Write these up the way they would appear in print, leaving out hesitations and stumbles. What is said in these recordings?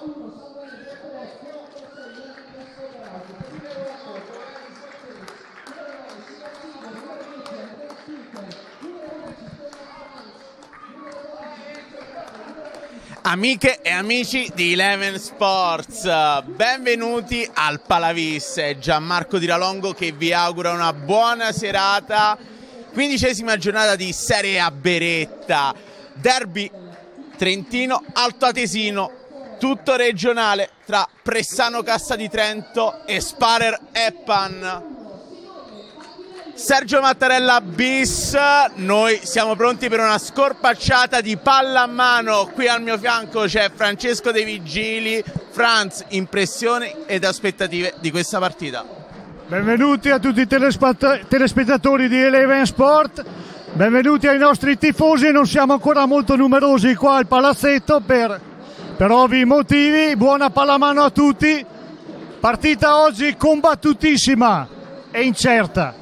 Amiche e amici di Eleven Sports, benvenuti al Palavis. È Gianmarco Di Ralongo che vi augura una buona serata. 15ª giornata di Serie A Beretta, derby trentino altoatesino, tutto regionale tra Pressano Cassa di Trento e Sparer Eppan. Sergio Mattarella bis, noi siamo pronti per una scorpacciata di pallamano. Qui al mio fianco c'è Francesco De Vigili. Franz, impressioni ed aspettative di questa partita? Benvenuti a tutti i telespettatori di Eleven Sport, benvenuti ai nostri tifosi. Non siamo ancora molto numerosi qua al palazzetto per ovvi motivi. Buona pallamano a tutti, partita oggi combattutissima e incerta.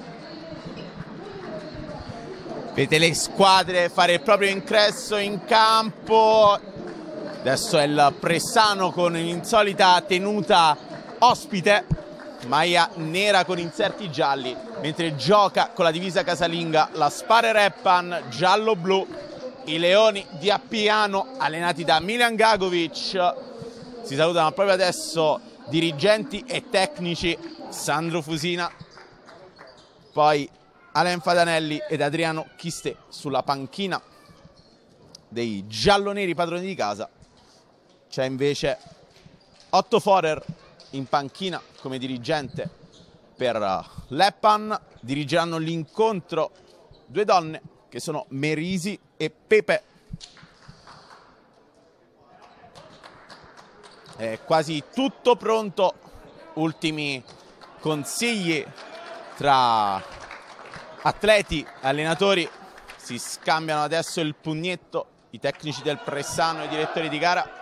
Vedete le squadre fare il proprio ingresso in campo. Adesso è il Pressano con l'insolita tenuta ospite, maglia nera con inserti gialli, mentre gioca con la divisa casalinga la Sparer Eppan giallo-blu. I Leoni di Appiano, allenati da Milan Gagovic, si salutano proprio adesso dirigenti e tecnici, Sandro Fusina, poi Alen Fadanelli ed Adriano Chiste sulla panchina dei gialloneri padroni di casa. C'è invece Otto Forer in panchina come dirigente per l'Eppan. Dirigeranno l'incontro due donne che sono Merisi e Pepe. È quasi tutto pronto, ultimi consigli tra atleti, allenatori, si scambiano adesso il pugnetto, i tecnici del Pressano e i direttori di gara.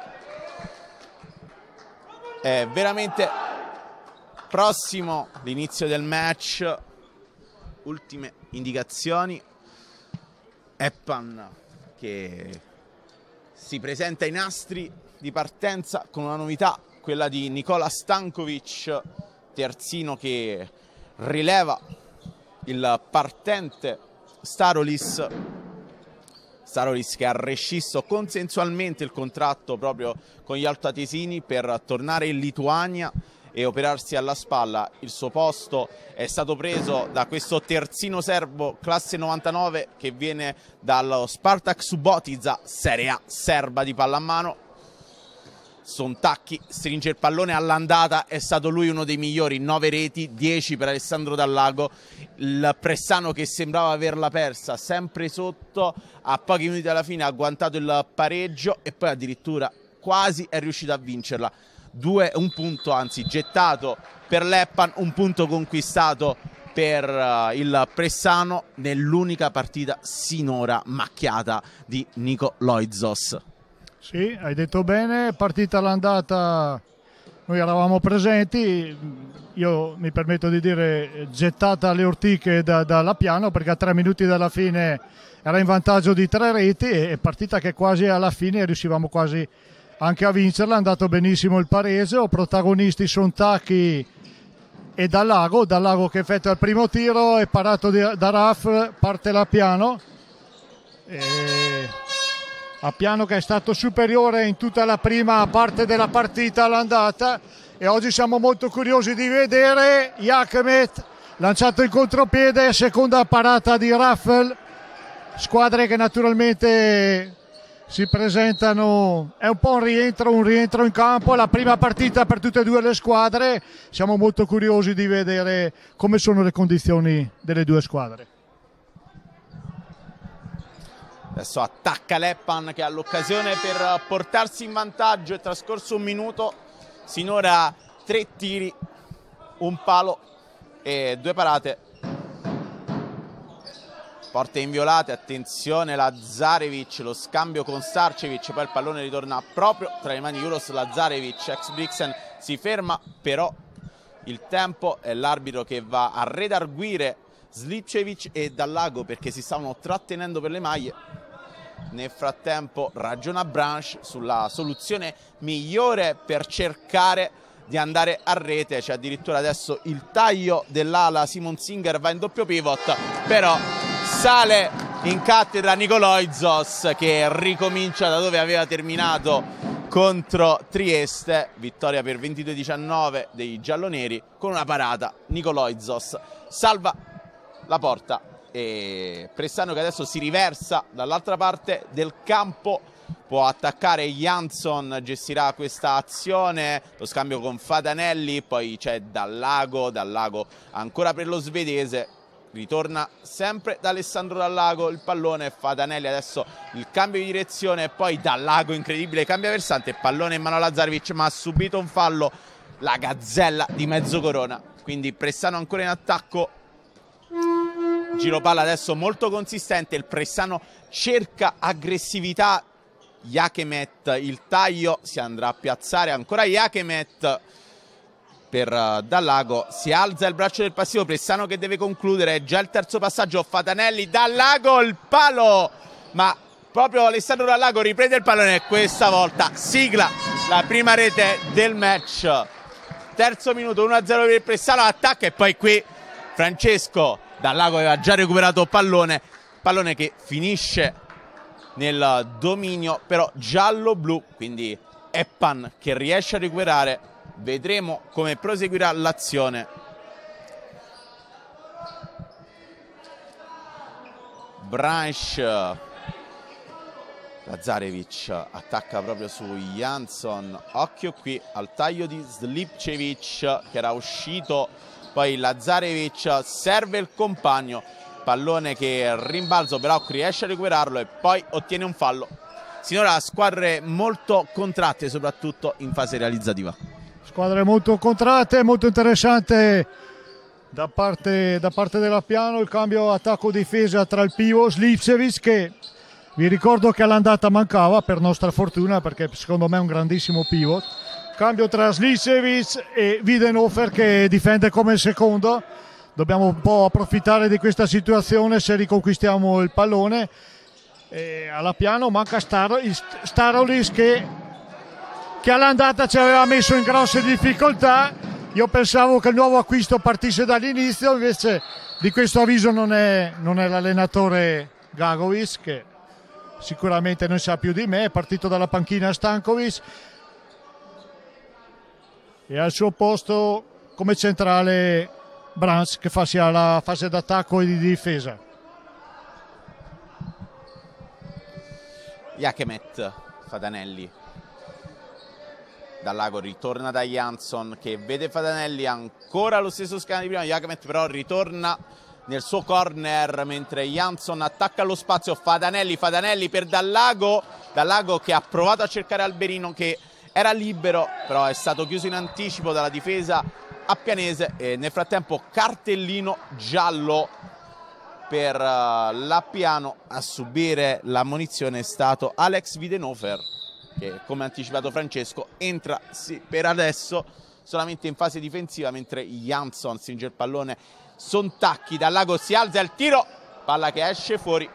È veramente prossimo l'inizio del match, ultime indicazioni. Eppan che si presenta ai nastri di partenza con una novità, quella di Nicola Stankovic, terzino che rileva il partente Starolis che ha rescisso consensualmente il contratto proprio con gli altoatesini per tornare in Lituania e operarsi alla spalla. Il suo posto è stato preso da questo terzino serbo classe 99 che viene dallo Spartak Subotica, Serie A serba di pallamano. Sontacchi stringe il pallone all'andata, è stato lui uno dei migliori, 9 reti, 10 per Alessandro Dallago. Il Pressano che sembrava averla persa, sempre sotto, a pochi minuti dalla fine ha agguantato il pareggio e poi addirittura quasi è riuscito a vincerla. Un punto anzi gettato per l'Eppan, un punto conquistato per il Pressano nell'unica partita sinora macchiata di Nico Loizos. Sì, hai detto bene, partita all'andata, noi eravamo presenti, io mi permetto di dire gettata alle ortiche dalla piano, perché a 3 minuti dalla fine era in vantaggio di 3 reti e partita che quasi alla fine riuscivamo quasi anche a vincerla. È andato benissimo il pareggio, protagonisti Sontacchi e Dallago che effettua il primo tiro, è parato da Raff, parte l'Appiano. Appiano che è stato superiore in tutta la prima parte della partita all'andata, e oggi siamo molto curiosi di vedere Jakemet lanciato in contropiede, seconda parata di Raffel. Squadre che naturalmente si presentano, è un po' un rientro in campo, la prima partita per tutte e due le squadre. Siamo molto curiosi di vedere come sono le condizioni delle due squadre. Adesso attacca l'Eppan che ha l'occasione per portarsi in vantaggio. È trascorso un minuto, sinora 3 tiri, un palo e 2 parate. Porte inviolate, attenzione Lazarevic, lo scambio con Starcevic, poi il pallone ritorna proprio tra le mani di Juros Lazarevic. Ex Brixen si ferma però il tempo, è l'arbitro che va a redarguire Slipcevic e Dallago perché si stavano trattenendo per le maglie. Nel frattempo ragiona Branch sulla soluzione migliore per cercare di andare a rete. C'è addirittura adesso il taglio dell'ala, Simon Singer va in doppio pivot, però sale in cattedra Nikoloizos che ricomincia da dove aveva terminato contro Trieste. Vittoria per 22-19 dei gialloneri con una parata. Nikoloizos salva la porta e Pressano che adesso si riversa dall'altra parte del campo, può attaccare Jansson, gestirà questa azione, lo scambio con Fatanelli, poi c'è Dallago ancora per lo svedese, ritorna sempre da Alessandro Dallago il pallone, Fatanelli adesso il cambio di direzione e poi Dallago incredibile, cambia versante, pallone in mano a Lazarevic ma ha subito un fallo la gazzella di Mezzocorona, quindi Pressano ancora in attacco. Giro palla adesso molto consistente, il Pressano cerca aggressività, Jakemet il taglio, si andrà a piazzare ancora Jakemet per Dallago, si alza il braccio del passivo, Pressano che deve concludere, già il terzo passaggio, Fatanelli, Dallago il palo, ma proprio Alessandro Dallago riprende il pallone e questa volta sigla la prima rete del match. Terzo minuto, 1-0 per il Pressano, attacca e poi qui Francesco Dallago aveva già recuperato pallone che finisce nel dominio però giallo-blu, quindi Eppan che riesce a recuperare, vedremo come proseguirà l'azione. Branch, Lazarevic attacca proprio su Jansson, occhio qui al taglio di Slipcevic che era uscito, poi Lazarevic serve il compagno, pallone che rimbalzo però riesce a recuperarlo e poi ottiene un fallo. Sinora squadre molto contratte soprattutto in fase realizzativa. Squadre molto contratte, molto interessante da parte della Piano, il cambio attacco-difesa tra il pivot Slipcevic che vi ricordo che all'andata mancava per nostra fortuna perché secondo me è un grandissimo pivot. Cambio tra Slipcevic e Widenhofer che difende come secondo. Dobbiamo un po' approfittare di questa situazione se riconquistiamo il pallone. E alla Piano manca Starolis che all'andata ci aveva messo in grosse difficoltà. Io pensavo che il nuovo acquisto partisse dall'inizio, invece di questo avviso non è l'allenatore Gagovic, che sicuramente non sa più di me, è partito dalla panchina Stankovic. E al suo posto come centrale Branch che fa sia la fase d'attacco e di difesa. Jakemet, Fatanelli, Dallago ritorna da Jansson che vede Fatanelli ancora lo stesso schema di prima, Jakemet però ritorna nel suo corner mentre Jansson attacca lo spazio, Fatanelli per Dallago che ha provato a cercare Alberino che era libero però è stato chiuso in anticipo dalla difesa appianese e nel frattempo cartellino giallo per l'Appiano. A subire l'ammonizione è stato Alex Widenhofer che come anticipato Francesco entra per adesso solamente in fase difensiva mentre Jansson stringe il pallone, Sontacchi, Dallago si alza il tiro, palla che esce fuori.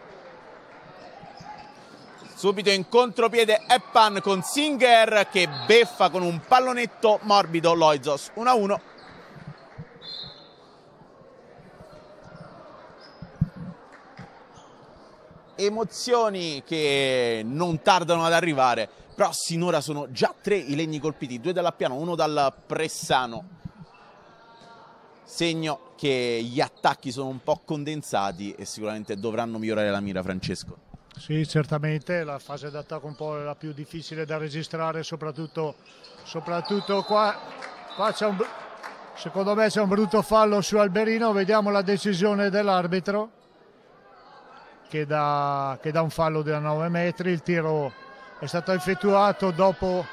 Subito in contropiede Eppan con Singer che beffa con un pallonetto morbido Loizos, 1-1. Emozioni che non tardano ad arrivare, però sinora sono già 3 i legni colpiti, 2 dall'Appiano, 1 dal Pressano. Segno che gli attacchi sono un po' condensati e sicuramente dovranno migliorare la mira, Francesco. Sì, certamente la fase d'attacco un po' la più difficile da registrare, soprattutto qua secondo me c'è un brutto fallo su Alberino, vediamo la decisione dell'arbitro che dà un fallo da 9 metri, il tiro è stato effettuato dopo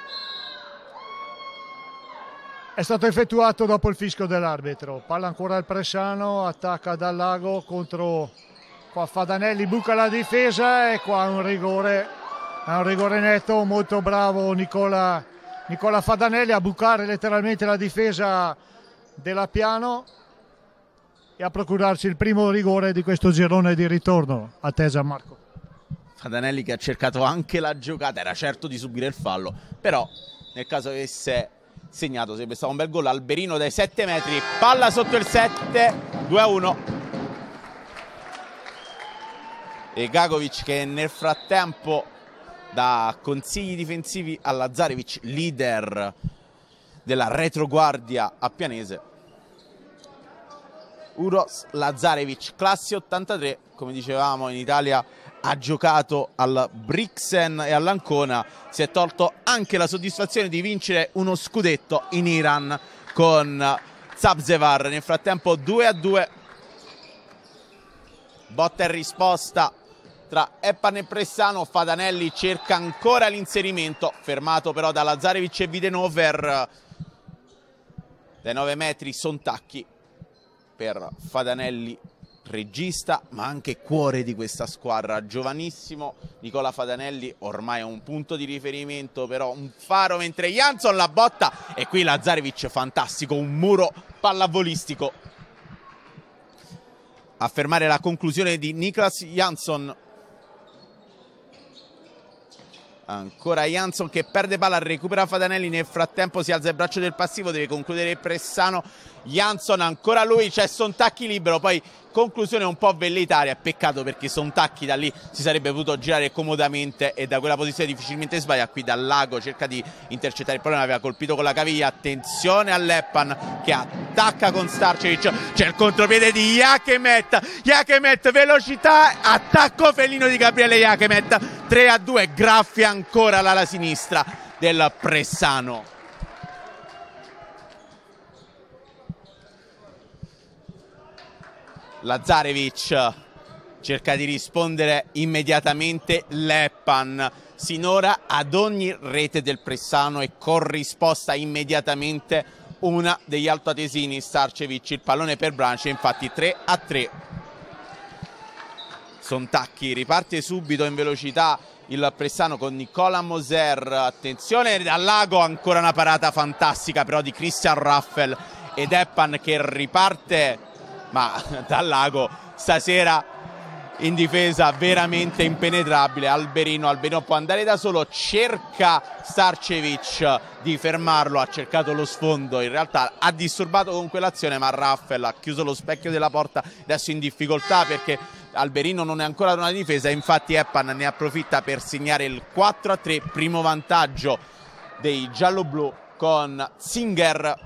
il fischio dell'arbitro. Palla ancora al Pressano, attacca Dallago contro qua Fatanelli, buca la difesa e qua è un rigore netto, molto bravo Nicola Fatanelli a bucare letteralmente la difesa dell'Appiano e a procurarci il primo rigore di questo girone di ritorno. A te Gianmarco. Fadanelli che ha cercato anche la giocata, era certo di subire il fallo, però nel caso avesse segnato sarebbe stato un bel gol. Alberino dai 7 metri, palla sotto il 7, 2-1. E Gagovic che nel frattempo dà consigli difensivi a Lazarevic, leader della retroguardia a Pianese. Uros Lazarevic, classe 83, come dicevamo in Italia ha giocato al Brixen e all'Ancona, si è tolto anche la soddisfazione di vincere uno scudetto in Iran con Sabzevar. Nel frattempo 2-2, botta e risposta tra Eppan e Pressano. Fadanelli cerca ancora l'inserimento, fermato però da Lazarevic e Widenover. Dai 9 metri Sontacchi per Fadanelli, regista ma anche cuore di questa squadra, giovanissimo Nicola Fadanelli, ormai è un punto di riferimento, però un faro, mentre Jansson la botta e qui Lazarevic fantastico, un muro pallavolistico a fermare la conclusione di Niklas Jansson. Ancora Jansson che perde palla, recupera Fadanelli, nel frattempo si alza il braccio del passivo, deve concludere Pressano. Jansson, ancora lui, c'è Sontacchi libero, poi conclusione un po' velleitaria, peccato perché Sontacchi da lì si sarebbe potuto girare comodamente e da quella posizione difficilmente sbaglia. Qui dal lago cerca di intercettare il pallone, aveva colpito con la caviglia, attenzione all'Eppan che attacca con Starcevic, c'è il contropiede di Jakemet, velocità, attacco felino di Gabriele Jakemet, 3-2, graffia ancora l'ala sinistra del Pressano. Lazarevic cerca di rispondere immediatamente l'Eppan, sinora ad ogni rete del Pressano e corrisposta immediatamente una degli altoatesini, Starcevic. Il pallone per Branche, infatti 3-3. Sontacchi riparte subito in velocità il Pressano con Nicola Moser, attenzione dal lago, ancora una parata fantastica però di Christian Raffel ed Eppan che riparte, ma dal lago stasera in difesa veramente impenetrabile. Alberino può andare da solo, cerca Starcevic di fermarlo, ha cercato lo sfondo, in realtà ha disturbato con quell'azione, ma Raffel ha chiuso lo specchio della porta, adesso in difficoltà perché Alberino non è ancora ad una difesa, infatti Eppan ne approfitta per segnare il 4-3, primo vantaggio dei gialloblu con Singer.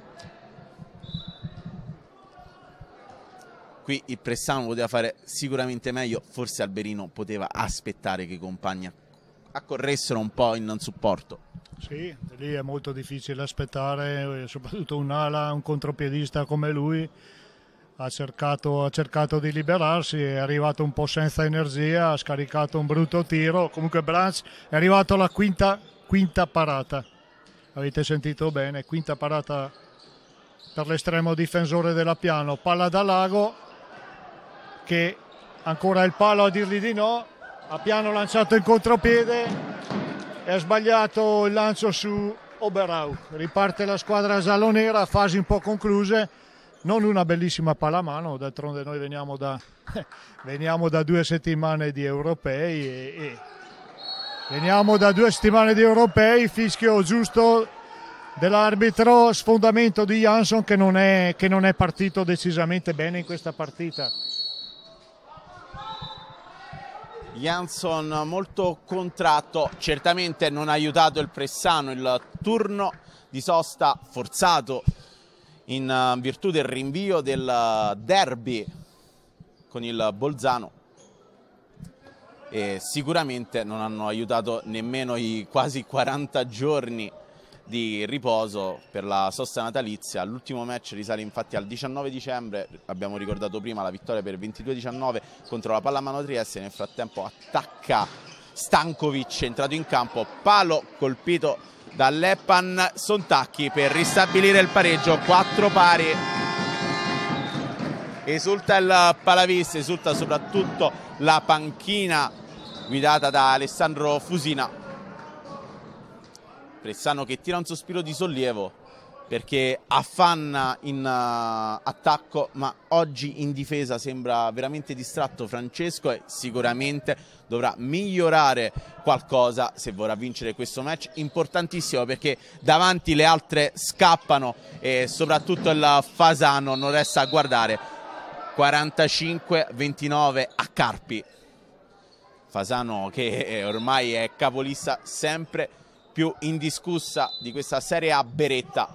Qui il Pressano poteva fare sicuramente meglio, forse Alberino poteva aspettare che i compagni accorressero un po' in supporto. Sì, lì è molto difficile aspettare, soprattutto un'ala, un contropiedista come lui ha cercato di liberarsi, è arrivato un po' senza energia, ha scaricato un brutto tiro, comunque Branch è arrivato alla quinta parata, avete sentito bene, quinta parata per l'estremo difensore della Piano, palla da lago, che ancora il palo a dirgli di no, a Piano lanciato in contropiede e ha sbagliato il lancio su Oberau. Riparte la squadra giallonera, fasi un po' concluse, non una bellissima pallamano, d'altronde noi veniamo da 2 settimane di europei fischio giusto dell'arbitro, sfondamento di Jansson che non è partito decisamente bene in questa partita. Jansson molto contratto, certamente non ha aiutato il Pressano, il turno di sosta forzato in virtù del rinvio del derby con il Bolzano e sicuramente non hanno aiutato nemmeno i quasi 40 giorni di riposo per la sosta natalizia. L'ultimo match risale infatti al 19 dicembre, abbiamo ricordato prima la vittoria per 22-19 contro la Pallamano Trieste. Nel frattempo attacca Stankovic, entrato in campo, palo colpito dall'Eppan, Sontacchi per ristabilire il pareggio, 4 pari. Esulta il Palavista, esulta soprattutto la panchina guidata da Alessandro Fusina. Pressano che tira un sospiro di sollievo perché affanna in attacco, ma oggi in difesa sembra veramente distratto Francesco e sicuramente dovrà migliorare qualcosa se vorrà vincere questo match importantissimo, perché davanti le altre scappano e soprattutto il Fasano non resta a guardare. 45-29 a Carpi. Fasano che ormai è capolista sempre più indiscussa di questa Serie A Beretta.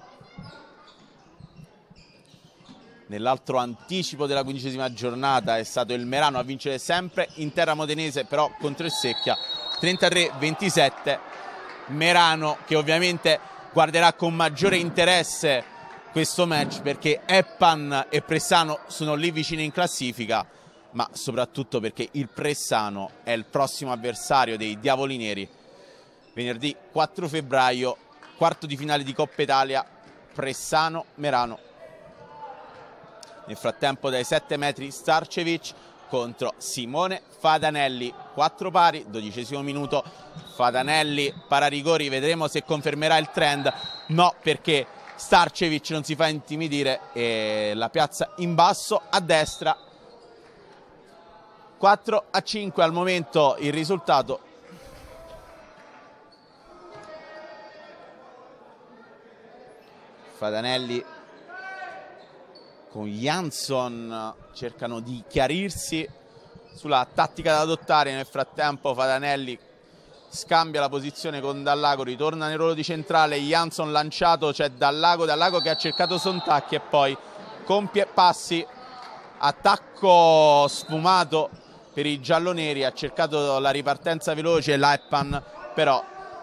Nell'altro anticipo della 15ª giornata è stato il Merano a vincere sempre in terra modenese, però contro il Secchia 33-27. Merano che ovviamente guarderà con maggiore interesse questo match, perché Eppan e Pressano sono lì vicini in classifica, ma soprattutto perché il Pressano è il prossimo avversario dei Diavoli Neri. Venerdì 4 febbraio, quarto di finale di Coppa Italia, Pressano-Merano. Nel frattempo dai 7 metri Starcevic contro Simone Fadanelli, 4 pari, 12° minuto, Fadanelli pararigori, vedremo se confermerà il trend. No, perché Starcevic non si fa intimidire e la piazza in basso a destra. 4-5 al momento il risultato. Fadanelli con Jansson cercano di chiarirsi sulla tattica da adottare. Nel frattempo Fadanelli scambia la posizione con Dallago, ritorna nel ruolo di centrale, Jansson lanciato, c'è Dallago che ha cercato Sontacchi e poi compie passi, attacco sfumato per i gialloneri, ha cercato la ripartenza veloce l'Eppan, però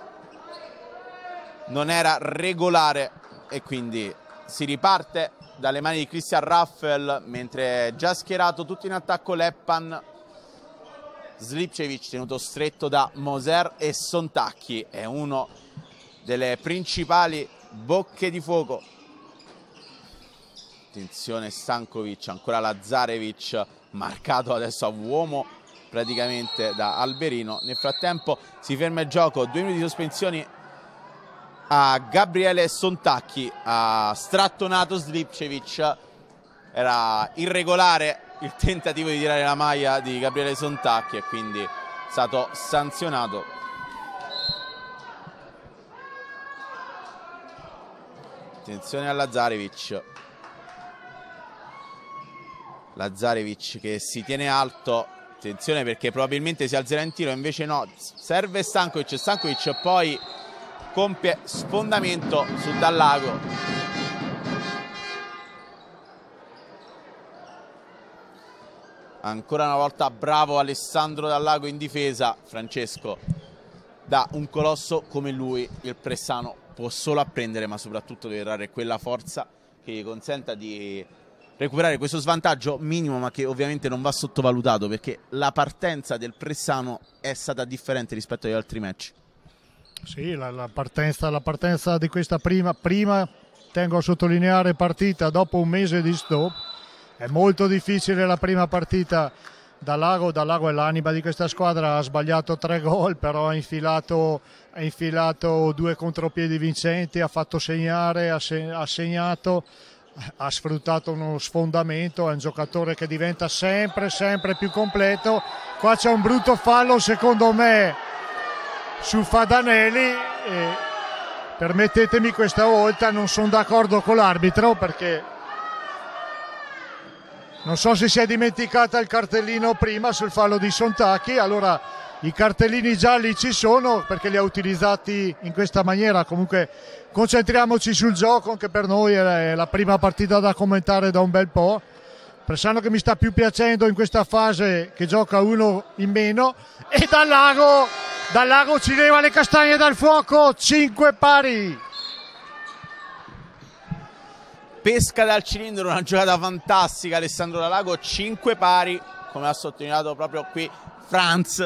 non era regolare e quindi si riparte dalle mani di Christian Raffel, mentre è già schierato tutto in attacco l'Eppan. Slipcevic tenuto stretto da Moser e Sontacchi, è uno delle principali bocche di fuoco. Attenzione Stankovic, ancora Lazarevic, marcato adesso a uomo praticamente da Alberino. Nel frattempo si ferma il gioco, 2 minuti di sospensioni a Gabriele Sontacchi, ha strattonato Slipcevic, era irregolare il tentativo di tirare la maglia di Gabriele Sontacchi e quindi è stato sanzionato. Attenzione a Lazarevic. Lazarevic che si tiene alto, attenzione perché probabilmente si alzerà in tiro, invece no, serve Stankovic, Stankovic poi compie sfondamento su Dallago. Ancora una volta bravo Alessandro Dallago in difesa. Francesco, da un colosso come lui il Pressano può solo apprendere, ma soprattutto deve dare quella forza che gli consenta di recuperare questo svantaggio minimo, ma che ovviamente non va sottovalutato, perché la partenza del Pressano è stata differente rispetto agli altri match. Sì, la partenza di questa prima, tengo a sottolineare, partita dopo un mese di stop. È molto difficile la prima partita. Dallago è l'anima di questa squadra, ha sbagliato 3 gol, però ha infilato 2 contropiedi vincenti, ha fatto segnare, ha segnato, ha sfruttato uno sfondamento, è un giocatore che diventa sempre più completo. Qua c'è un brutto fallo secondo me su Fadanelli e permettetemi, questa volta non sono d'accordo con l'arbitro, perché non so se si è dimenticata il cartellino prima sul fallo di Sontacchi. Allora i cartellini gialli ci sono perché li ha utilizzati in questa maniera. Comunque concentriamoci sul gioco, che per noi è la prima partita da commentare da un bel po'. Pressano che mi sta più piacendo in questa fase, che gioca uno in meno, e Dallago ci leva le castagne dal fuoco. 5 pari. Pesca dal cilindro, una giocata fantastica Alessandro Dallago, 5 pari, come ha sottolineato proprio qui Franz.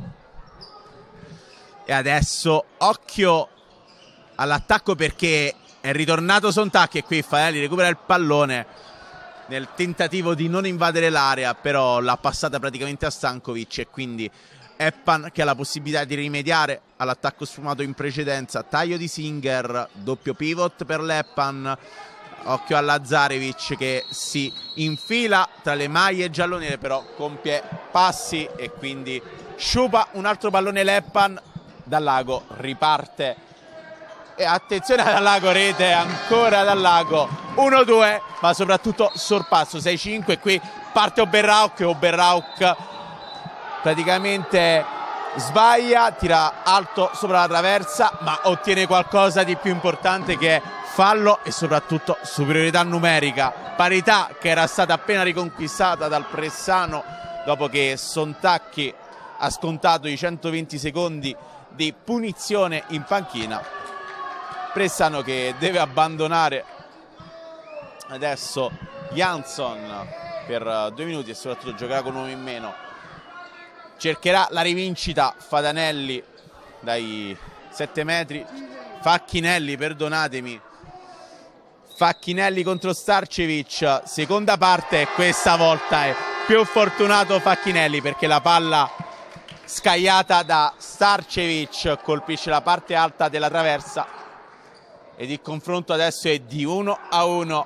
E adesso occhio all'attacco, perché è ritornato Sontacchi e qui Fadanelli recupera il pallone nel tentativo di non invadere l'area, però l'ha passata praticamente a Stankovic e quindi Eppan che ha la possibilità di rimediare all'attacco sfumato in precedenza, taglio di Singer, doppio pivot per l'Eppan, occhio a Lazarevic che si infila tra le maglie giallonere, però compie passi e quindi sciupa un altro pallone l'Eppan. Dallago riparte e attenzione a Dallago, rete ancora Dallago, 1-2, ma soprattutto sorpasso 6-5. Qui parte Oberrauk praticamente sbaglia, tira alto sopra la traversa, ma ottiene qualcosa di più importante che è fallo e soprattutto superiorità numerica, parità che era stata appena riconquistata dal Pressano dopo che Sontacchi ha scontato i 120 secondi di punizione in panchina. Pressano che deve abbandonare adesso Jansson per 2 minuti e soprattutto giocherà con un uomo in meno. Cercherà la rivincita Fadanelli dai 7 metri, Facchinelli, perdonatemi, Facchinelli contro Starcevic, seconda parte, e questa volta è più fortunato Facchinelli perché la palla scagliata da Starcevic colpisce la parte alta della traversa ed il confronto adesso è di 1-1.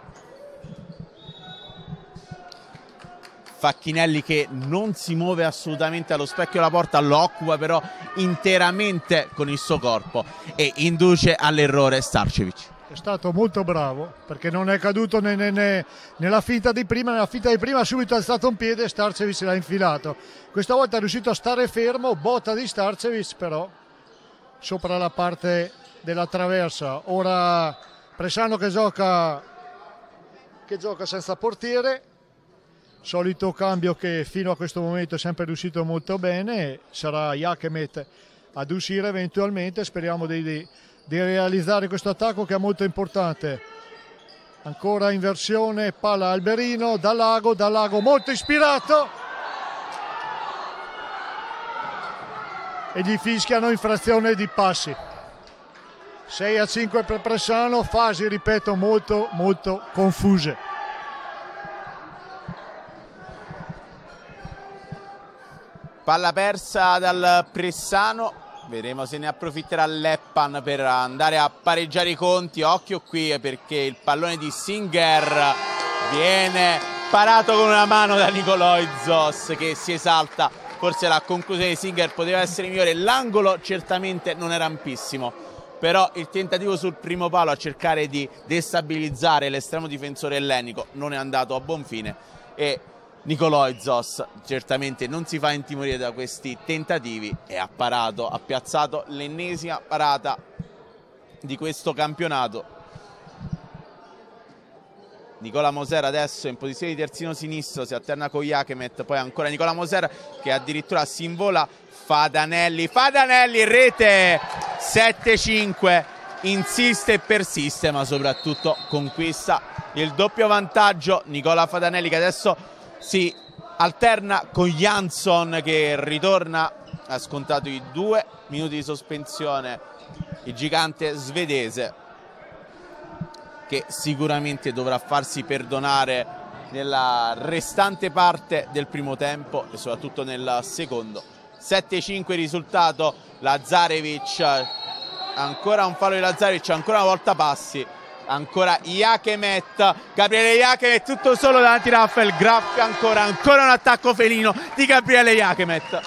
Facchinelli che non si muove assolutamente allo specchio della porta, lo occupa però interamente con il suo corpo e induce all'errore Starcevic. È stato molto bravo perché non è caduto nella finta di prima. Nella finta di prima ha subito alzato un piede e Starcevic l'ha infilato. Questa volta è riuscito a stare fermo, botta di Starcevic però sopra la parte della traversa. Ora Pressano che gioca senza portiere, solito cambio che fino a questo momento è sempre riuscito molto bene. Sarà Jakemet ad uscire eventualmente, speriamo di realizzare questo attacco che è molto importante. Ancora inversione, palla Alberino, Dallago molto ispirato e gli fischiano infrazione di passi. 6-5 per Pressano, fasi ripeto molto confuse. Palla persa dal Pressano. Vedremo se ne approfitterà l'Eppan per andare a pareggiare i conti. Occhio qui perché il pallone di Singer viene parato con una mano da Nikoloizos che si esalta. Forse la conclusione di Singer poteva essere migliore. L'angolo certamente non era ampissimo, però il tentativo sul primo palo a cercare di destabilizzare l'estremo difensore ellenico non è andato a buon fine e Nikoloizos certamente non si fa intimorire da questi tentativi e ha piazzato l'ennesima parata di questo campionato. Nicola Moser adesso in posizione di terzino sinistro, si alterna con Jakemet, poi ancora Nicola Moser che addirittura si invola. Fadanelli, rete 7-5, insiste e persiste ma soprattutto conquista il doppio vantaggio. Nicola Fadanelli che adesso si alterna con Jansson che ritorna, ha scontato i 2 minuti di sospensione il gigante svedese che sicuramente dovrà farsi perdonare nella restante parte del primo tempo e soprattutto nel secondo. 7-5 risultato. Lazarevic, ancora un fallo di Lazarevic, ancora una volta passi, ancora Jakemet, Gabriele Jakemet tutto solo davanti a Rafael Graf, ancora un attacco felino di Gabriele Jakemet.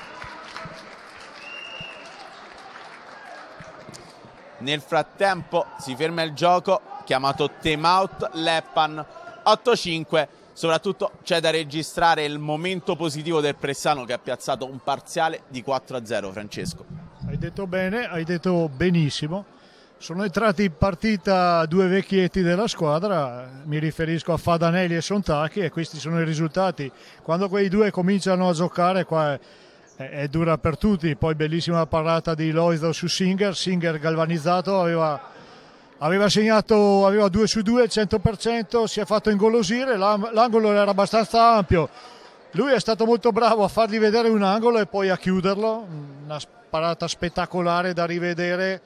Nel frattempo si ferma il gioco, chiamato timeout l'Eppan. 8-5, soprattutto c'è da registrare il momento positivo del Pressano che ha piazzato un parziale di 4-0. Francesco, hai detto bene, hai detto benissimo. Sono entrati in partita 2 vecchietti della squadra, mi riferisco a Fadanelli e Sontacchi, e questi sono i risultati. Quando quei due cominciano a giocare qua è dura per tutti. Poi bellissima parata di Loizo su Singer galvanizzato, aveva segnato, aveva 2 su 2, 100%, si è fatto ingolosire, l'angolo era abbastanza ampio, lui è stato molto bravo a fargli vedere un angolo e poi a chiuderlo, una parata spettacolare da rivedere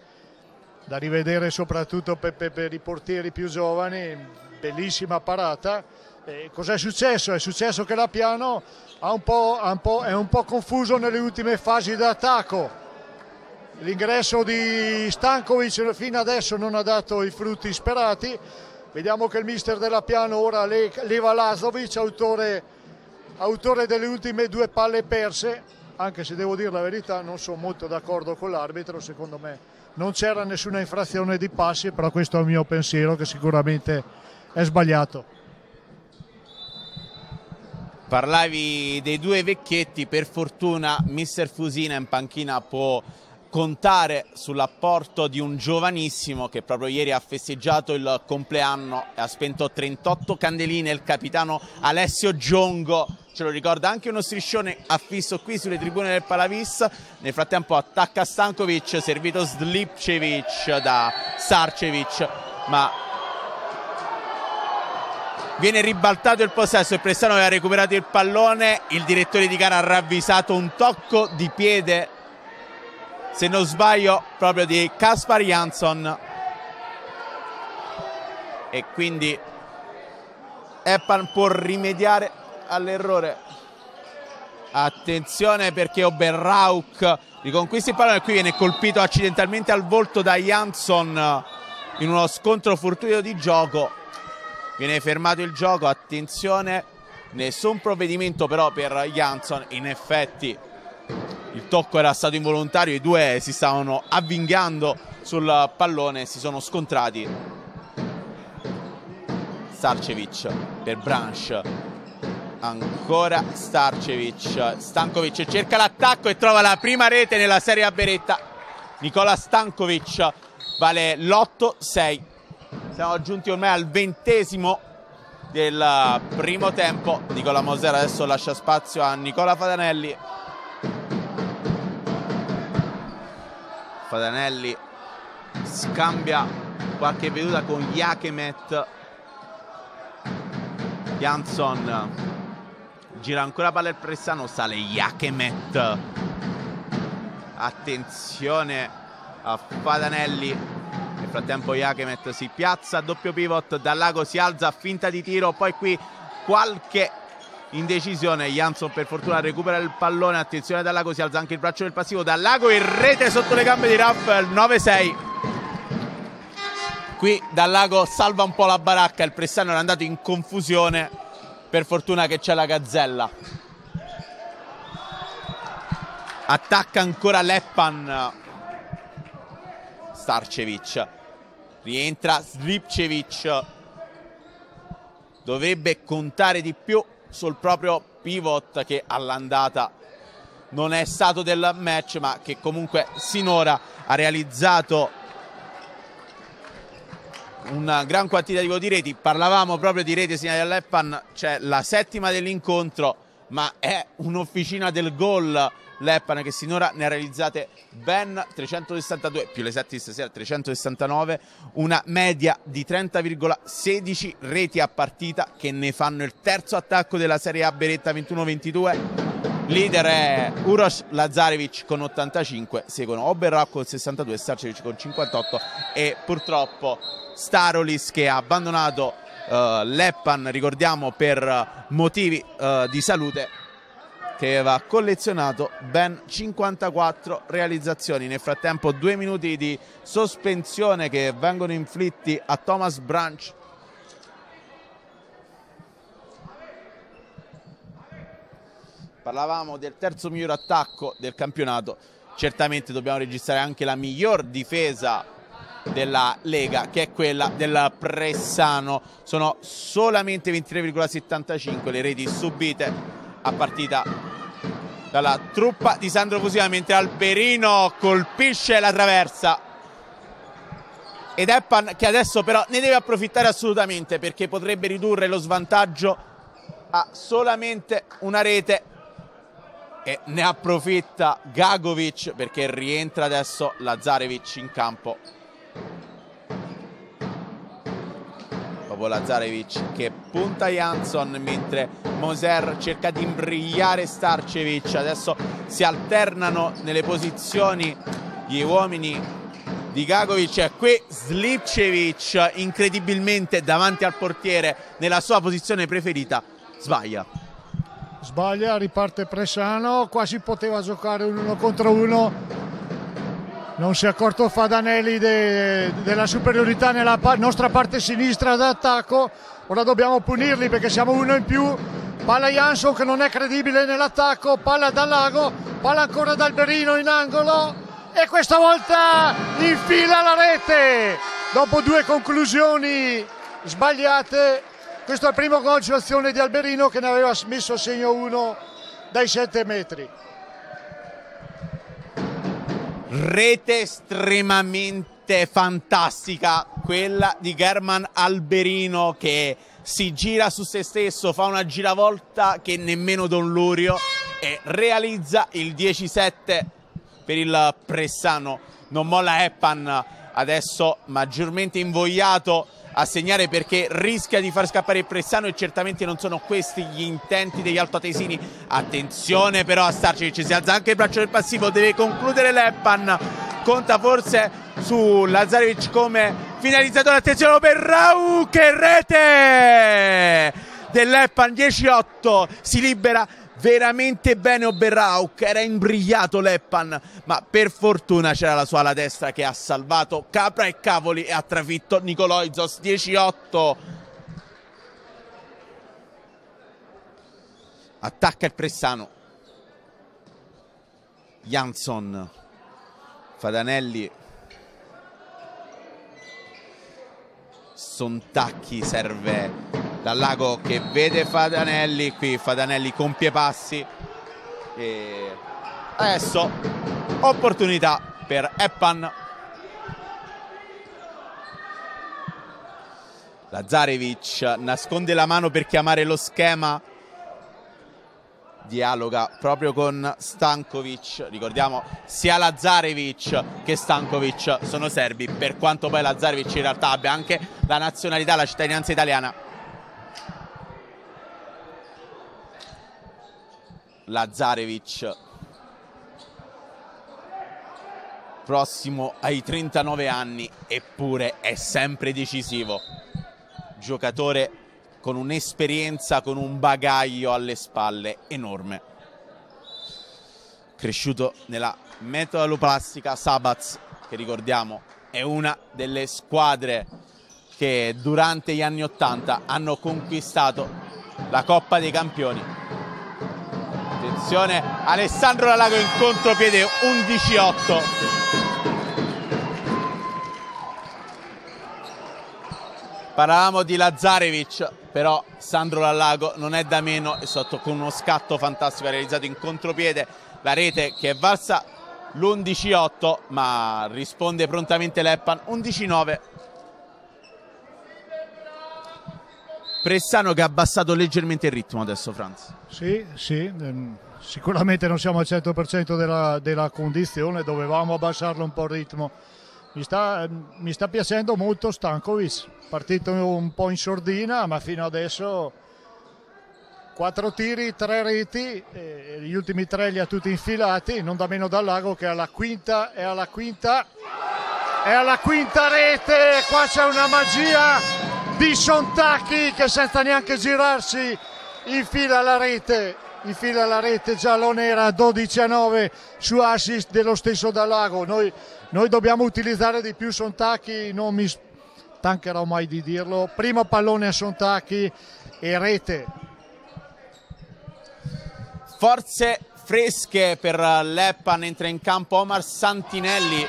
soprattutto per i portieri più giovani, bellissima parata, Cos'è successo? È successo che Lapiano è un po' confuso nelle ultime fasi d'attacco. L'ingresso di Stankovic fino adesso non ha dato i frutti sperati. Vediamo che il mister della Piano ora leva Lazovic, autore delle ultime 2 palle perse, anche se devo dire la verità non sono molto d'accordo con l'arbitro. Secondo me non c'era nessuna infrazione di passi, però questo è il mio pensiero, che sicuramente è sbagliato. Parlavi dei 2 vecchietti, per fortuna mister Fusina in panchina può contare sull'apporto di un giovanissimo che proprio ieri ha festeggiato il compleanno e ha spento 38 candeline. Il capitano Alessio Giongo ce lo ricorda anche uno striscione affisso qui sulle tribune del Palavis. Nel frattempo attacca Stankovic, servito Slipčević da Starčević, ma viene ribaltato il possesso. Il Pressano aveva recuperato il pallone, il direttore di gara ha ravvisato un tocco di piede, se non sbaglio proprio di Kaspar Jansson, e quindi Eppan può rimediare all'errore. Attenzione perché Oberrauk riconquista il pallone e qui viene colpito accidentalmente al volto da Jansson in uno scontro fortuito di gioco. Viene fermato il gioco, attenzione, nessun provvedimento però per Jansson. In effetti il tocco era stato involontario, i 2 si stavano avvingando sul pallone, si sono scontrati. Starčević per Branch, ancora Starčević, Stankovic cerca l'attacco e trova la prima rete nella Serie A Beretta. Nikola Stankovic, vale l'8-6. Siamo giunti ormai al 20° del primo tempo. Nicola Moser adesso lascia spazio a Nicola Fadanelli. Fadanelli scambia qualche veduta con Jakemet. Jansson gira ancora palla il Pressano, sale Jakemet. Attenzione a Fadanelli. Nel frattempo Jakemet si piazza, doppio pivot, Dallago si alza, finta di tiro, poi qui qualche indecisione. Jansson per fortuna recupera il pallone, attenzione a Dallago, si alza anche il braccio del passivo, Dallago in rete sotto le gambe di Raffel, 9-6. Qui Dallago salva un po' la baracca, il Pressano era andato in confusione, per fortuna che c'è la Gazzella. Attacca ancora Leppan. Starčević, rientra Slipčević, dovrebbe contare di più sul proprio pivot che all'andata non è stato del match, ma che comunque sinora ha realizzato un gran quantitativo di reti. Parlavamo proprio di reti segnate dall'Eppan, c'è la 7ª dell'incontro, ma è un'officina del gol l'Eppan, che sinora ne ha realizzate ben 362 più le 7 di stasera, 369, una media di 30,16 reti a partita, che ne fanno il terzo attacco della Serie A Beretta 21-22. Leader è Uroš Lazarevic con 85, seguono Oberrauk con 62, Starčević con 58 e purtroppo Starolis, che ha abbandonato l'Eppan, ricordiamo per motivi di salute, che aveva collezionato ben 54 realizzazioni. Nel frattempo 2 minuti di sospensione che vengono inflitti a Thomas Branch. Parlavamo del terzo miglior attacco del campionato, certamente dobbiamo registrare anche la miglior difesa della Lega, che è quella del Pressano. Sono solamente 23,75 le reti subite a partita dalla truppa di Sandro Fusina, mentre Alberino colpisce la traversa. Ed Eppan, che adesso però ne deve approfittare assolutamente, perché potrebbe ridurre lo svantaggio a solamente una rete, e ne approfitta Gagovic, perché rientra adesso Lazarevic in campo. Dopo Lazarevic che punta Jansson, mentre Moser cerca di imbrigliare Starčević. Adesso si alternano nelle posizioni gli uomini di Gagovic, e qui Slipčević incredibilmente davanti al portiere nella sua posizione preferita sbaglia, riparte Pressano, qua si poteva giocare un 1 contro 1, non si è accorto Fadanelli della superiorità nella nostra parte sinistra d'attacco. Ora dobbiamo punirli perché siamo uno in più. Palla Jansson che non è credibile nell'attacco, palla da Lago, palla ancora da Alberino in angolo e questa volta infila la rete dopo 2 conclusioni sbagliate. Questo è il primo gol su azione di Alberino, che ne aveva messo a segno 1 dai 7 metri. Rete estremamente fantastica quella di Germán Alberino, che si gira su se stesso, fa una giravolta che nemmeno Don Lurio, e realizza il 10-7 per il Pressano. Non molla Eppan, adesso maggiormente invogliato a segnare perché rischia di far scappare il Pressano, e certamente non sono questi gli intenti degli altoatesini. Attenzione però a Starcevic, si alza anche il braccio del passivo, deve concludere l'Eppan, conta forse su Lazarevic come finalizzatore. Attenzione per Rau, che rete dell'Eppan, 10-8, si libera veramente bene Oberrauk, era imbrigliato l'Eppan, ma per fortuna c'era la sua ala destra che ha salvato capra e cavoli e ha trafitto Nikoloizos. 10-8. Attacca il Pressano, Jansson, Fadanelli, Sontacchi, serve dal Lago che vede Fadanelli, qui Fadanelli compie passi e adesso opportunità per Eppan. Lazarevic nasconde la mano per chiamare lo schema, dialoga proprio con Stankovic. Ricordiamo, sia Lazarevic che Stankovic sono serbi, per quanto poi Lazarevic in realtà abbia anche la nazionalità, la cittadinanza italiana. Lazarevic, prossimo ai 39 anni, eppure è sempre decisivo. Giocatore con un'esperienza, con un bagaglio alle spalle enorme. Cresciuto nella metaloplastica Sabaz, che ricordiamo è una delle squadre che durante gli anni 80 hanno conquistato la Coppa dei Campioni. Attenzione, Alessandro Lalago in contropiede, 11-8. Parlavamo di Lazarevic, però Sandro Lalago non è da meno, e sotto con uno scatto fantastico ha realizzato in contropiede la rete che è valsa l'11-8, ma risponde prontamente l'Eppan. 11-9. Pressano che ha abbassato leggermente il ritmo adesso, Franz. Sì, sicuramente non siamo al 100% della condizione, dovevamo abbassarlo un po' il ritmo. Mi sta piacendo molto Stankovic, partito un po' in sordina, ma fino adesso 4 tiri, 3 reti, gli ultimi 3 li ha tutti infilati, non da meno dal Lago che è alla quinta rete. Qua c'è una magia di Sontacchi che senza neanche girarsi infila la rete giallo-nera, 12-9 su assist dello stesso Dallago. Noi dobbiamo utilizzare di più Sontacchi, non mi stancherò mai di dirlo. Primo pallone a Sontacchi e rete. Forze fresche per l'Eppan, entra in campo Omar Santinelli,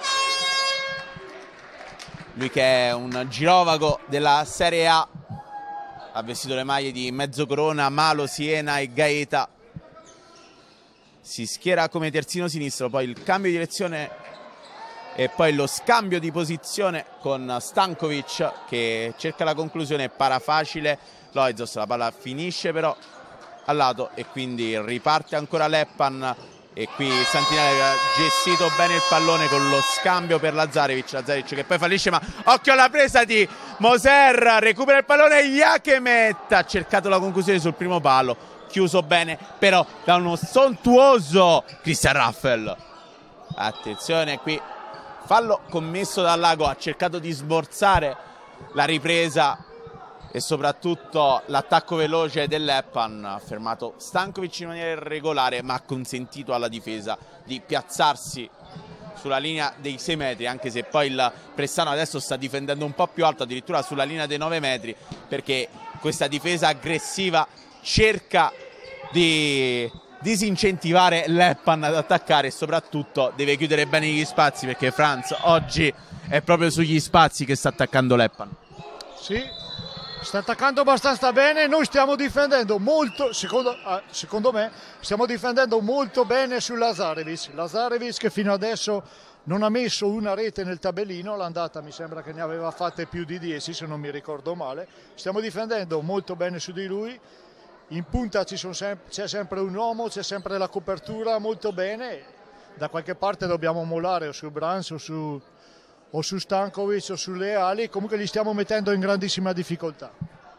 lui che è un girovago della Serie A, ha vestito le maglie di Mezzocorona, Malo, Siena e Gaeta. Si schiera come terzino sinistro, poi il cambio di direzione e poi lo scambio di posizione con Stankovic che cerca la conclusione, para facile Loizos, la palla finisce però al lato e quindi riparte ancora l'Eppan. E qui Santinelli ha gestito bene il pallone con lo scambio per Lazarevic che poi fallisce, ma occhio alla presa di Moser, recupera il pallone Iachemet, ha cercato la conclusione sul primo palo, chiuso bene però da uno sontuoso Christian Raffel. Attenzione qui, fallo commesso dal Lago, ha cercato di smorzare la ripresa e soprattutto l'attacco veloce dell'Eppan, ha fermato Stankovic in maniera irregolare, ma ha consentito alla difesa di piazzarsi sulla linea dei 6 metri, anche se poi il Pressano adesso sta difendendo un po' più alto, addirittura sulla linea dei 9 metri, perché questa difesa aggressiva cerca di disincentivare l'Eppan ad attaccare e soprattutto deve chiudere bene gli spazi, perché Franz oggi è proprio sugli spazi che sta attaccando l'Eppan. Sì, sta attaccando abbastanza bene, noi stiamo difendendo molto, secondo me, stiamo difendendo molto bene su Lazarevic. Lazarevic che fino adesso non ha messo una rete nel tabellino, l'andata mi sembra che ne aveva fatte più di 10 se non mi ricordo male. Stiamo difendendo molto bene su di lui, in punta c'è sempre un uomo, c'è sempre la copertura molto bene, da qualche parte dobbiamo mollare o su Brands o su Stankovic o sulle ali, comunque li stiamo mettendo in grandissima difficoltà.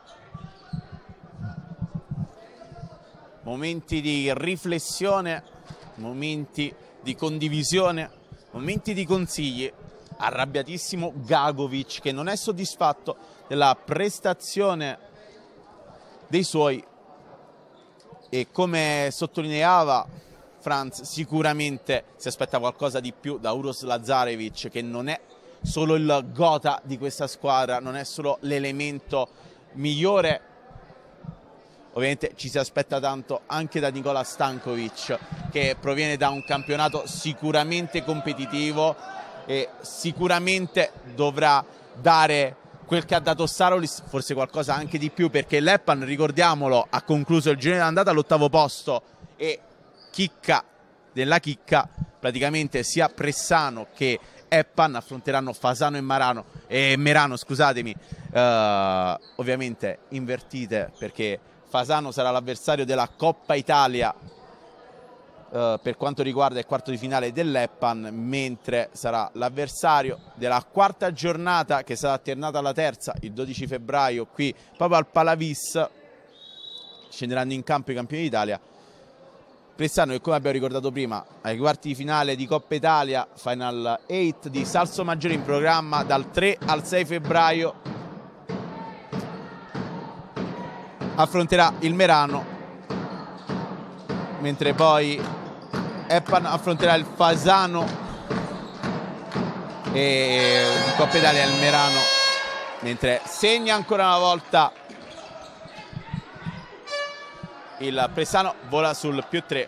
Momenti di riflessione, momenti di condivisione, momenti di consigli. Arrabbiatissimo Gagovic che non è soddisfatto della prestazione dei suoi e, come sottolineava Franz, sicuramente si aspetta qualcosa di più da Uros Lazarevic, che non è solo il gota di questa squadra, non è solo l'elemento migliore. Ovviamente ci si aspetta tanto anche da Nikola Stankovic, che proviene da un campionato sicuramente competitivo e sicuramente dovrà dare quel che ha dato Starolis, forse qualcosa anche di più, perché l'Eppan, ricordiamolo, ha concluso il girone d'andata all'8° posto e chicca della chicca, praticamente sia Pressano che Eppan affronteranno Fasano e Merano, scusatemi, ovviamente invertite, perché Fasano sarà l'avversario della Coppa Italia per quanto riguarda il quarto di finale dell'Eppan, mentre sarà l'avversario della quarta giornata, che sarà alternata alla terza il 12 febbraio qui proprio al Palavis. Scenderanno in campo i campioni d'Italia. Pressano che, come abbiamo ricordato prima, ai quarti di finale di Coppa Italia, Final 8 di Salso Maggiore in programma dal 3 al 6 febbraio. Affronterà il Merano, mentre poi Eppan affronterà il Fasano e in Coppa Italia il Merano, mentre segna ancora una volta il Pressano, vola sul +3.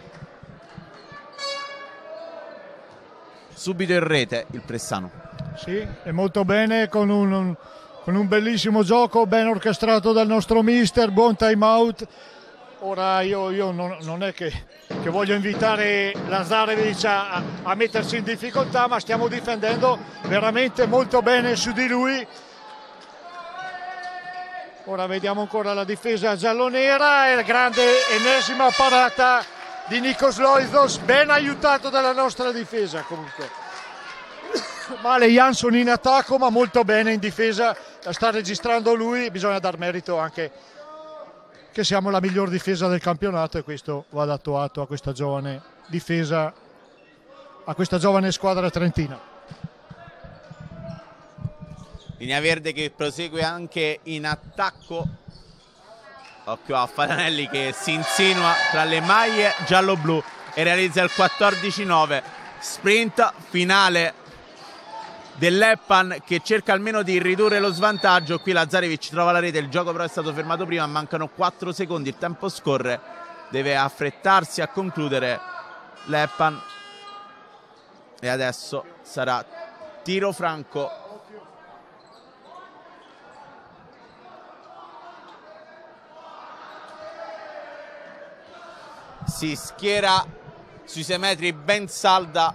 Subito in rete il Pressano. Sì, è molto bene, con un bellissimo gioco ben orchestrato dal nostro mister, buon time out. Ora io non è che voglio invitare Lazarevic a mettersi in difficoltà, ma stiamo difendendo veramente molto bene su di lui. Ora vediamo ancora la difesa giallonera e la grande ennesima parata di Nikos Loizos, ben aiutato dalla nostra difesa comunque. Male Jansson in attacco, ma molto bene in difesa, la sta registrando lui. Bisogna dar merito anche che siamo la miglior difesa del campionato, e questo va dato atto a questa giovane difesa, a questa giovane squadra trentina. Linea verde che prosegue anche in attacco. Occhio a Faranelli che si insinua tra le maglie giallo-blu e realizza il 14-9. Sprint finale dell'Eppan che cerca almeno di ridurre lo svantaggio. Qui Lazarevic trova la rete, il gioco però è stato fermato prima, mancano 4 secondi, il tempo scorre, deve affrettarsi a concludere l'Eppan e adesso sarà tiro franco. Si schiera sui 6 metri ben salda.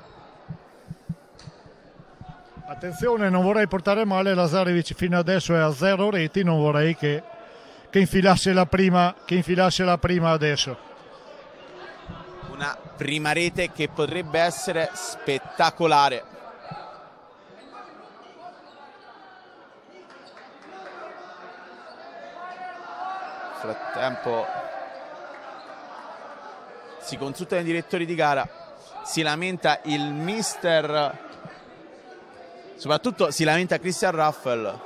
Attenzione, non vorrei portare male, Lazarevic fino adesso è a 0 reti, non vorrei che infilasse la prima adesso. Una prima rete che potrebbe essere spettacolare. Nel frattempo si consultano i direttori di gara, si lamenta il mister Soprattutto si lamenta Christian Raffel.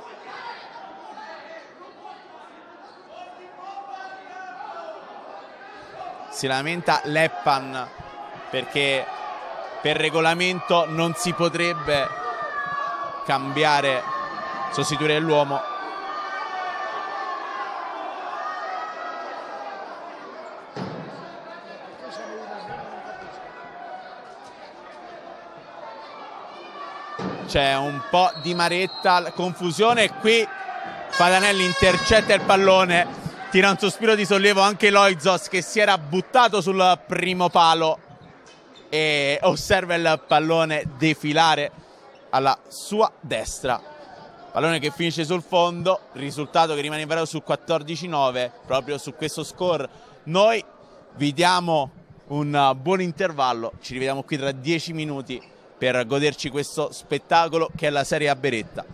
Si lamenta Leppan perché per regolamento non si potrebbe cambiare, sostituire l'uomo. C'è un po' di maretta, confusione, e qui Patanelli intercetta il pallone, tira un sospiro di sollievo anche Loizos, che si era buttato sul primo palo e osserva il pallone defilare alla sua destra. Pallone che finisce sul fondo, risultato che rimane invariato su 14-9. Proprio su questo score noi vi diamo un buon intervallo, ci rivediamo qui tra 10 minuti per goderci questo spettacolo che è la Serie A Beretta.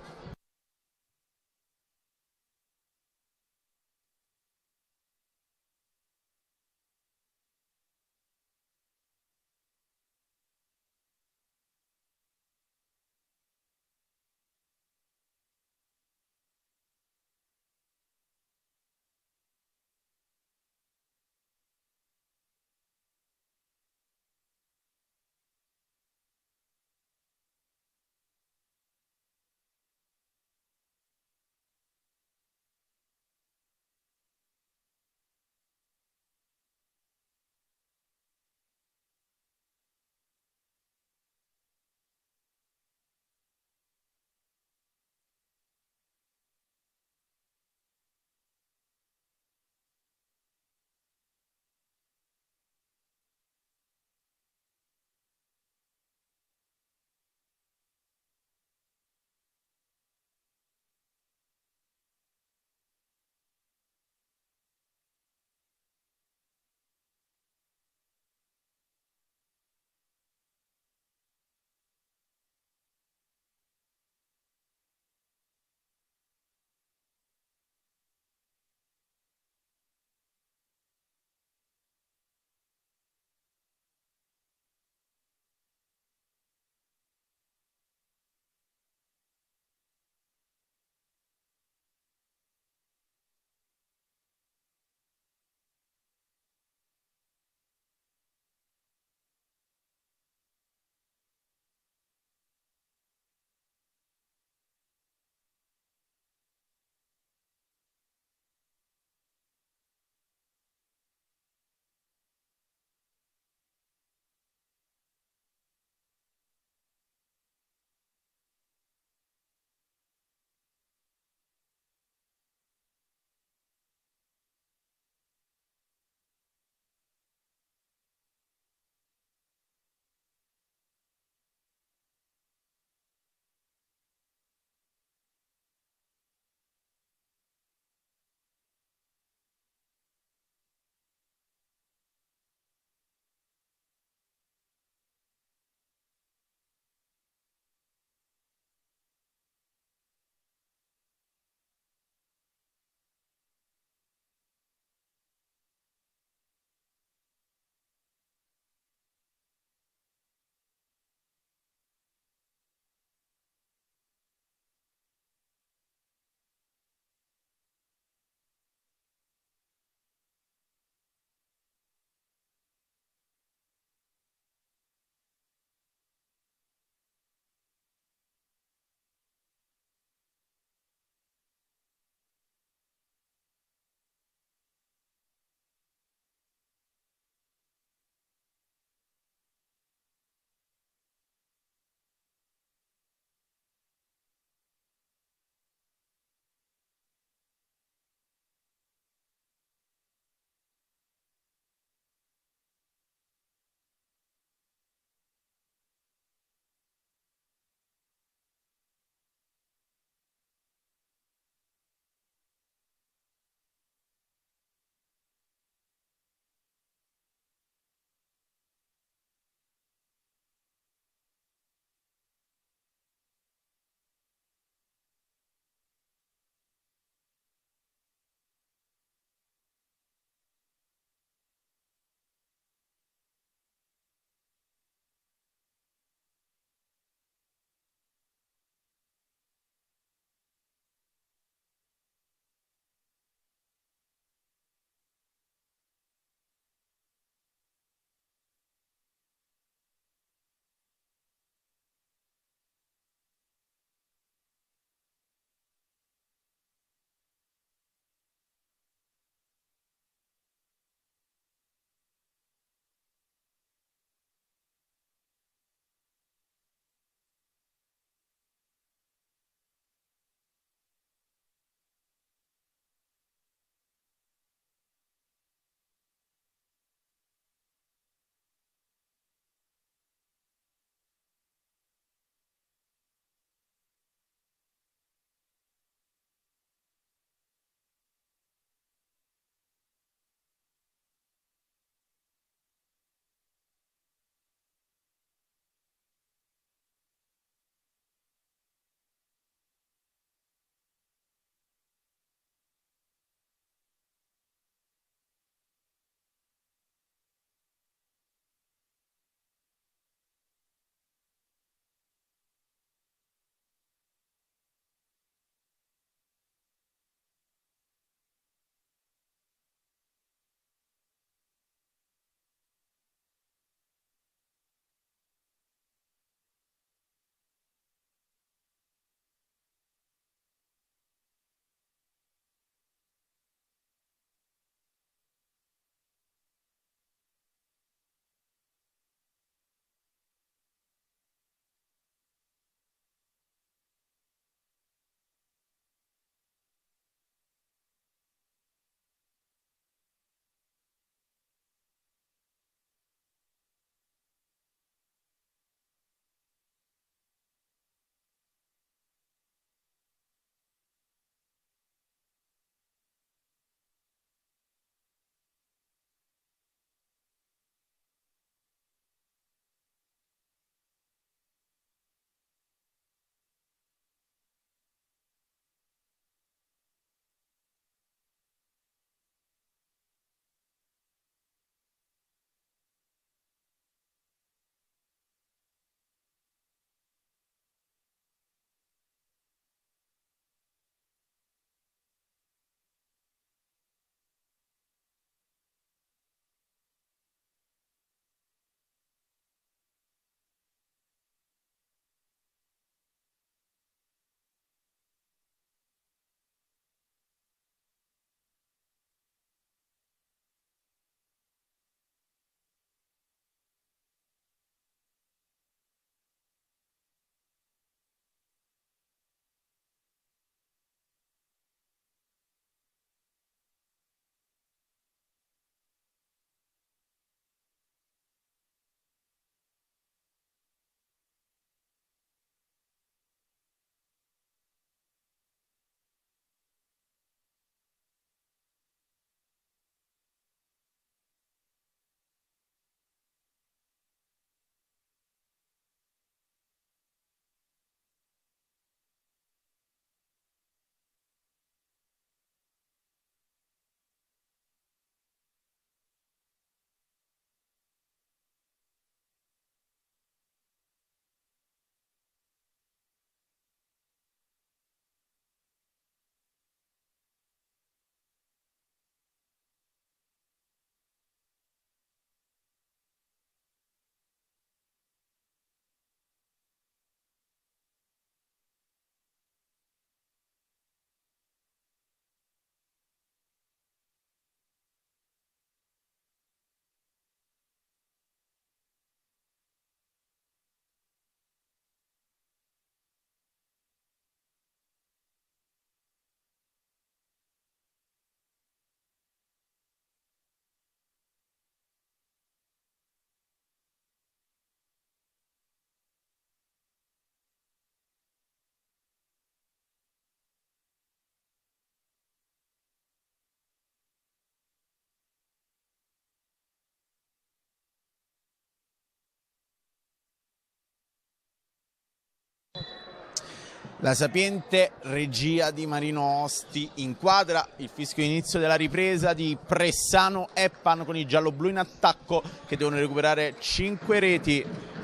La sapiente regia di Marino Osti inquadra il fischio inizio della ripresa di Pressano Eppan con i giallo-blu in attacco che devono recuperare 5 reti.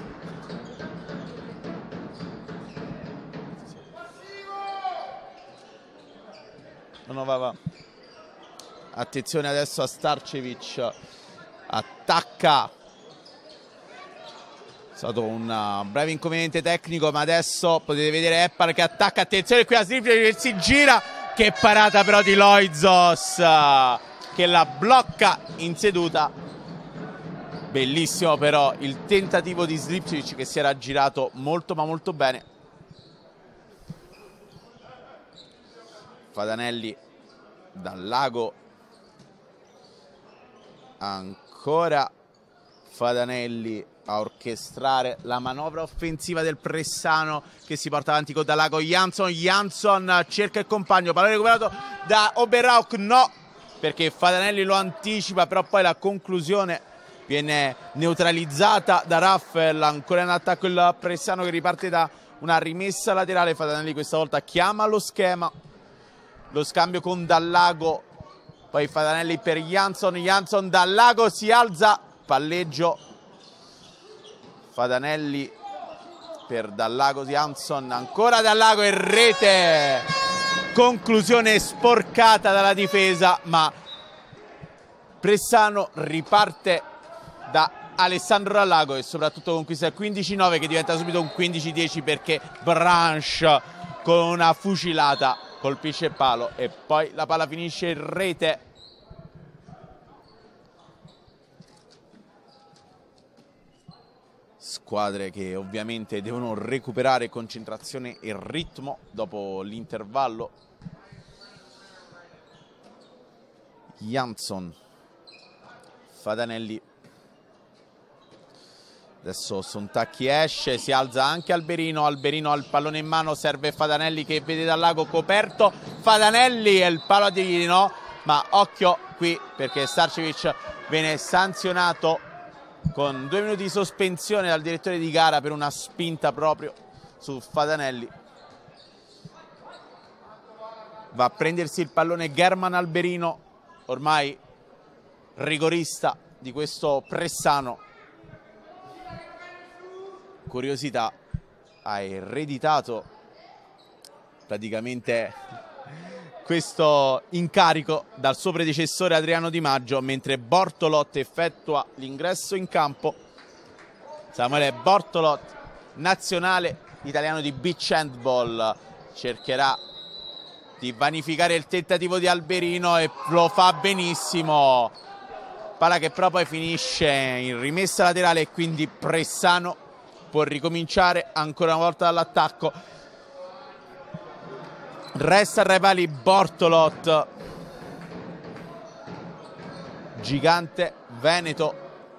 Attenzione adesso a Starcevic, attacca. È stato un breve inconveniente tecnico, ma adesso potete vedere Eppan che attacca. Attenzione qui a Slipcevic che si gira. Che parata però di Loizos che la blocca in seduta. Bellissimo però il tentativo di Slipcevic che si era girato molto ma molto bene. Fadanelli dal lago. Ancora Fadanelli a orchestrare la manovra offensiva del Pressano che si porta avanti con Dallago. Jansson cerca il compagno, pallone recuperato da Oberrauk, no, perché Fadanelli lo anticipa, però poi la conclusione viene neutralizzata da Raffel. Ancora in attacco il Pressano che riparte da una rimessa laterale. Fadanelli questa volta chiama lo schema, lo scambio con Dallago, poi Fadanelli per Jansson, Dallago si alza, palleggio. Fadanelli per Dallago, Jansson, ancora Dallago e rete. Conclusione sporcata dalla difesa, ma Pressano riparte da Alessandro Dallago e soprattutto conquista il 15-9 che diventa subito un 15-10 perché Branch con una fucilata colpisce il palo e poi la palla finisce in rete. Squadre che ovviamente devono recuperare concentrazione e ritmo dopo l'intervallo. Jansson, Fadanelli, adesso Sontacchi esce, si alza anche Alberino, Alberino ha il pallone in mano, serve Fadanelli che vede Dallago coperto, Fadanelli e il palo a dividere, no, ma occhio qui perché Starcevic viene sanzionato con 2 minuti di sospensione dal direttore di gara per una spinta proprio su Fadanelli. Va a prendersi il pallone German Alberino, ormai rigorista di questo Pressano. Curiosità, ha ereditato praticamente questo incarico dal suo predecessore Adriano Di Maggio, mentre Bortolot effettua l'ingresso in campo. Samuele Bortolot, nazionale italiano di beach handball, cercherà di vanificare il tentativo di Alberino e lo fa benissimo. Palla che però poi finisce in rimessa laterale e quindi Pressano può ricominciare ancora una volta dall'attacco. Resta tra i pali Bortolot, gigante veneto.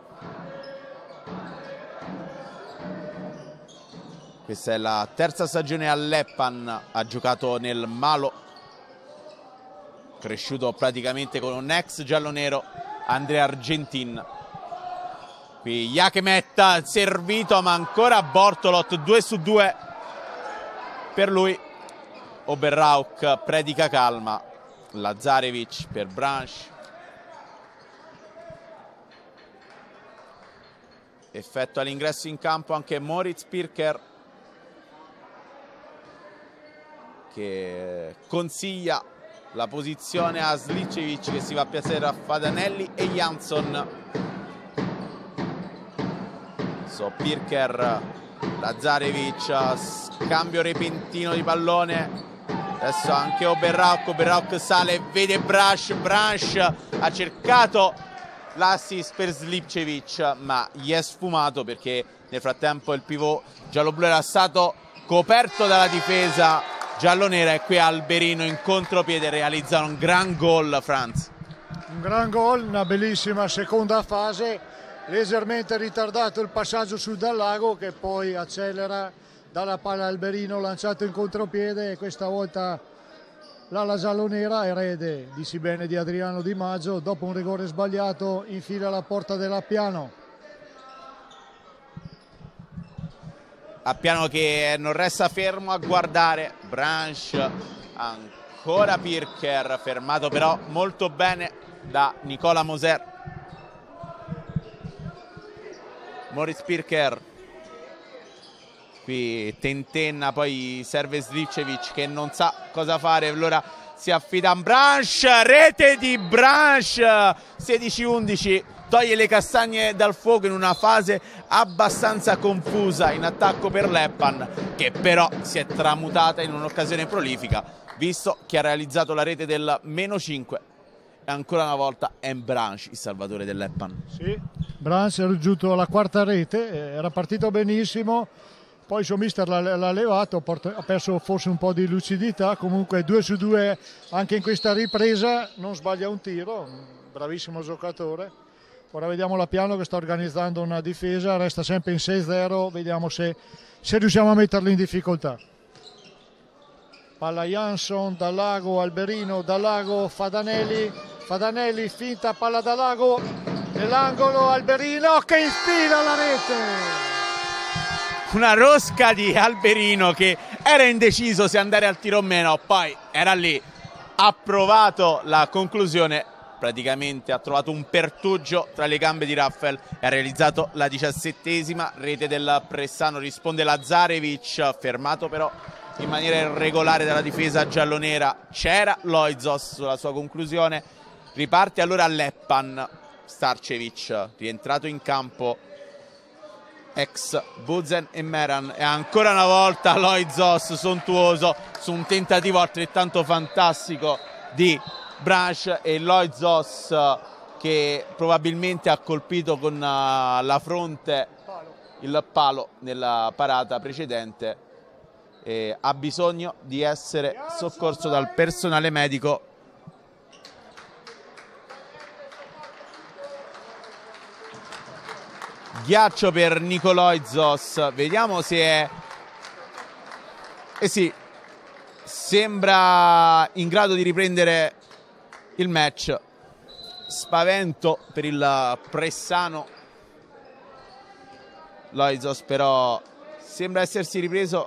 Questa è la terza stagione all'Eppan, ha giocato nel Malo, cresciuto praticamente con un ex giallonero, Andrea Argentin. Qui Jachemet servito, ma ancora Bortolot, 2 su 2 per lui. Oberrauk predica calma, Lazarevic per Branch, effettua l'ingresso in campo anche Moritz Pirker che consiglia la posizione a Slipcevic che si va a piazzare a Fadanelli e Jansson. Pirker, Lazarevic, scambio repentino di pallone. Adesso anche Oberrauk sale e vede Branch ha cercato l'assist per Slipcevic ma gli è sfumato perché nel frattempo il pivot giallo-blu era stato coperto dalla difesa giallonera e qui Alberino in contropiede realizza un gran gol. Franz, un gran gol, una bellissima seconda fase, leggermente ritardato il passaggio su Dallago che poi accelera dalla palla Alberino lanciato in contropiede e questa volta l'ala giallonera, erede di sì bene di Adriano Di Maggio, dopo un rigore sbagliato infila la porta dell'Appiano. Appiano che non resta fermo a guardare. Branch, ancora Pirker, fermato però molto bene da Nicola Moser. Moritz Pirker, qui tentenna, poi serve Slivcevic che non sa cosa fare, allora si affida a Branch, rete di Branch, 16-11, toglie le castagne dal fuoco in una fase abbastanza confusa in attacco per l'Eppan, che però si è tramutata in un'occasione prolifica, visto che ha realizzato la rete del -5. E ancora una volta è Branch il salvatore dell'Eppan. Sì, Branch è raggiunto la quarta rete, era partito benissimo, poi il suo mister l'ha levato, ha perso forse un po' di lucidità, comunque 2 su 2 anche in questa ripresa, non sbaglia un tiro, bravissimo giocatore. Ora vediamo la Piano che sta organizzando una difesa, resta sempre in 6-0, vediamo se riusciamo a metterli in difficoltà. Palla Jansson, Dallago, Alberino, Dallago, Fadanelli, finta, palla Dallago, nell'angolo, Alberino che infila la rete. Una rosca di Alberino che era indeciso se andare al tiro o meno, poi era lì, ha provato la conclusione, praticamente ha trovato un pertugio tra le gambe di Raffel e ha realizzato la 17ª rete del Pressano. Risponde Lazarevic, fermato però in maniera irregolare dalla difesa giallonera. C'era Loizos sulla sua conclusione. Riparte allora l'Eppan. Starcevic rientrato in campo, ex Buzen e Meran, e ancora una volta Loizos sontuoso su un tentativo altrettanto fantastico di Branch, e Loizos che probabilmente ha colpito con la fronte il palo nella parata precedente e ha bisogno di essere soccorso dal personale medico. Ghiaccio per Nicoloizos, vediamo se è... sì, sembra in grado di riprendere il match. Spavento per il Pressano. Loizos però sembra essersi ripreso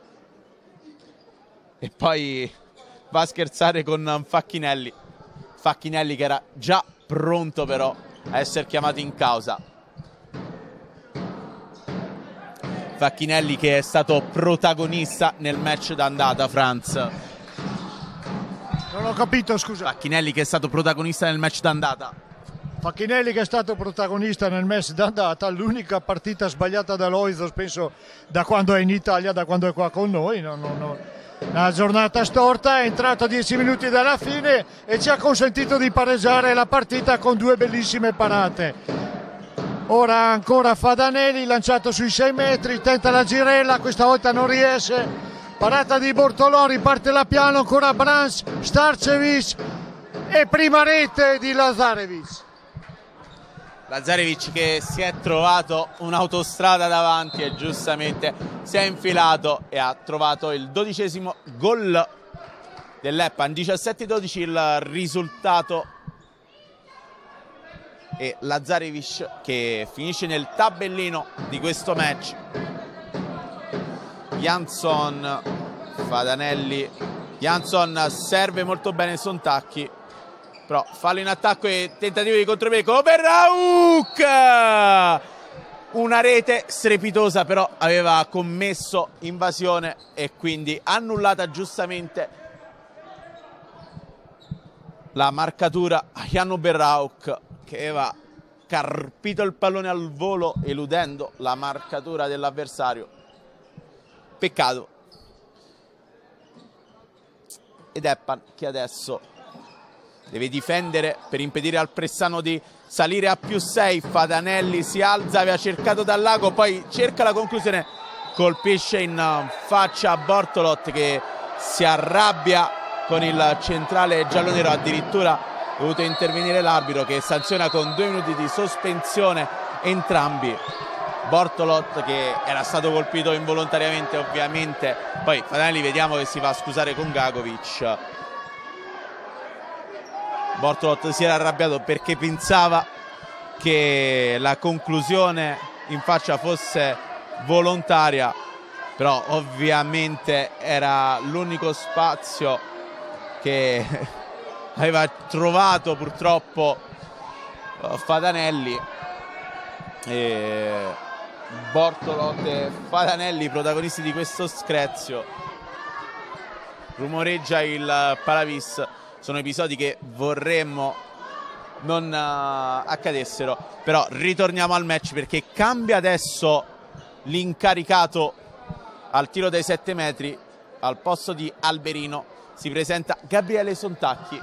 e poi va a scherzare con Facchinelli. Facchinelli che era già pronto però a essere chiamato in causa. Facchinelli che è stato protagonista nel match d'andata, Franz. Non ho capito, scusa. Facchinelli che è stato protagonista nel match d'andata. Facchinelli che è stato protagonista nel match d'andata, l'unica partita sbagliata da Loizos, penso, da quando è in Italia, da quando è qua con noi. Una giornata storta, è entrato a 10 minuti dalla fine e ci ha consentito di pareggiare la partita con 2 bellissime parate. Ora ancora Fadanelli, lanciato sui 6 metri, tenta la girella, questa volta non riesce. Parata di Bortolò, riparte la Piano, ancora Branch, Starcevic e prima rete di Lazarevic. Lazarevic che si è trovato un'autostrada davanti e giustamente si è infilato e ha trovato il 12° gol dell'Eppan. 17-12 il risultato. E Lazarevic che finisce nel tabellino di questo match. Jansson, Fadanelli, Jansson serve molto bene Sontacchi, però fallo in attacco e tentativo di contropiede per Rauk. Una rete strepitosa, però aveva commesso invasione e quindi annullata giustamente la marcatura a Janno Berrauk, che aveva carpito il pallone al volo eludendo la marcatura dell'avversario. Peccato. Ed Eppan che adesso deve difendere per impedire al Pressano di salire a +6. Fadanelli si alza, aveva cercato Dallago, poi cerca la conclusione, colpisce in faccia a Bortolot che si arrabbia con il centrale giallonero. Addirittura è dovuto intervenire l'arbitro che sanziona con 2 minuti di sospensione entrambi. Bortolot che era stato colpito involontariamente ovviamente, poi Fadanelli vediamo che si va a scusare con Gagovic. Bortolot si era arrabbiato perché pensava che la conclusione in faccia fosse volontaria però ovviamente era l'unico spazio che aveva trovato purtroppo Fatanelli. E Bortolot e Fatanelli protagonisti di questo screzio. Rumoreggia il Palavis. Sono episodi che vorremmo non accadessero, però ritorniamo al match perché cambia adesso l'incaricato al tiro dai 7 metri. Al posto di Alberino si presenta Gabriele Sontacchi.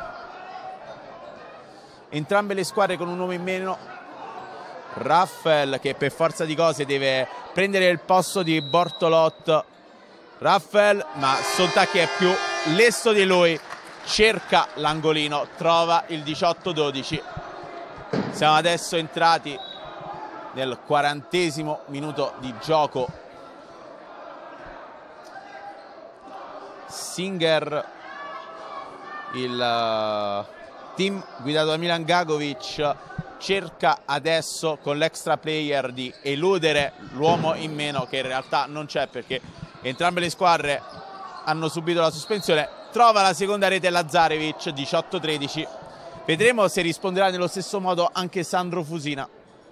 Entrambe le squadre con un uomo in meno. Raffel che per forza di cose deve prendere il posto di Bortolot. Raffel, ma Sontacchi è più lesto di lui, cerca l'angolino, trova il 18-12. Siamo adesso entrati nel 40° minuto di gioco. Singer, il team guidato da Milan Gagovic, cerca adesso con l'extra player di eludere l'uomo in meno, che in realtà non c'è perché entrambe le squadre hanno subito la sospensione. Trova la seconda rete Lazarevic, 18-13. Vedremo se risponderà nello stesso modo anche Sandro Fusina.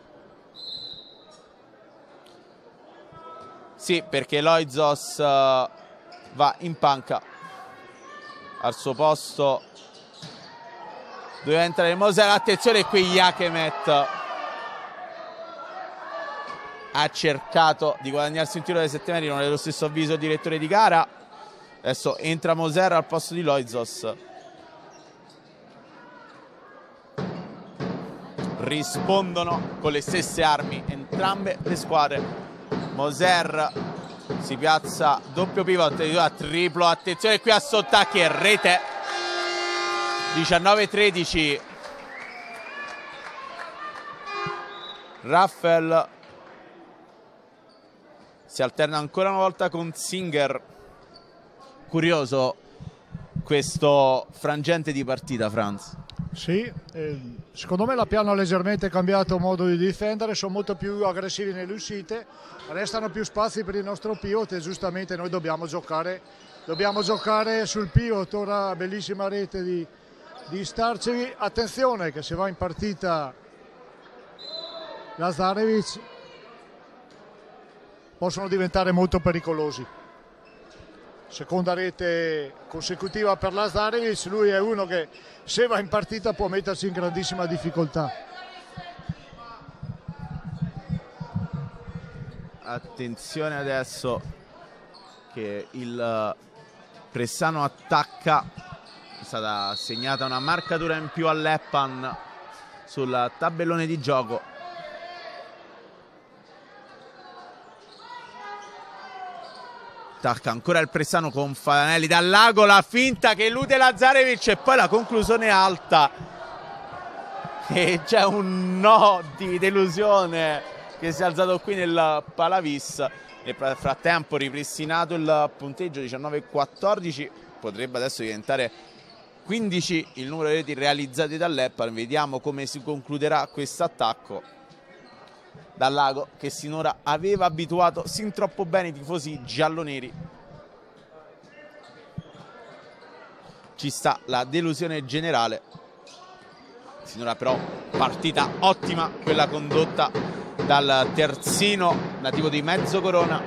Sì, perché Loizos va in panca. Al suo posto doveva entrare Moser. Attenzione qui, Jakemet ha cercato di guadagnarsi un tiro dai 7 metri, non è lo stesso avviso direttore di gara. Adesso entra Moser al posto di Loizos. Rispondono con le stesse armi entrambe le squadre. Moser si piazza doppio pivot, a triplo, attenzione qui a Sontacchi e rete. 19-13. Raffel si alterna ancora una volta con Singer. Curioso questo frangente di partita, Franz. Sì, secondo me la Piano ha leggermente cambiato modo di difendere, sono molto più aggressivi nelle uscite, restano più spazi per il nostro pivot e giustamente noi dobbiamo giocare sul pivot. Ora bellissima rete di Starcevi. Attenzione che se va in partita Lazarevic possono diventare molto pericolosi. Seconda rete consecutiva per Lazarevic, lui è uno che se va in partita può mettersi in grandissima difficoltà. Attenzione adesso che il Pressano attacca. È stata segnata una marcatura in più all'Eppan sul tabellone di gioco. Attacca ancora il Pressano con Fatanelli dal lago, la finta che elude Lazarevic e poi la conclusione alta. E c'è un no di delusione che si è alzato qui nel Palavis. Nel frattempo ripristinato il punteggio, 19-14, potrebbe adesso diventare 15 il numero di reti realizzate dall'Eppan. Vediamo come si concluderà questo attacco. Dal lago che sinora aveva abituato sin troppo bene i tifosi gialloneri. Ci sta la delusione generale. Sinora però partita ottima quella condotta dal terzino nativo di Mezzocorona.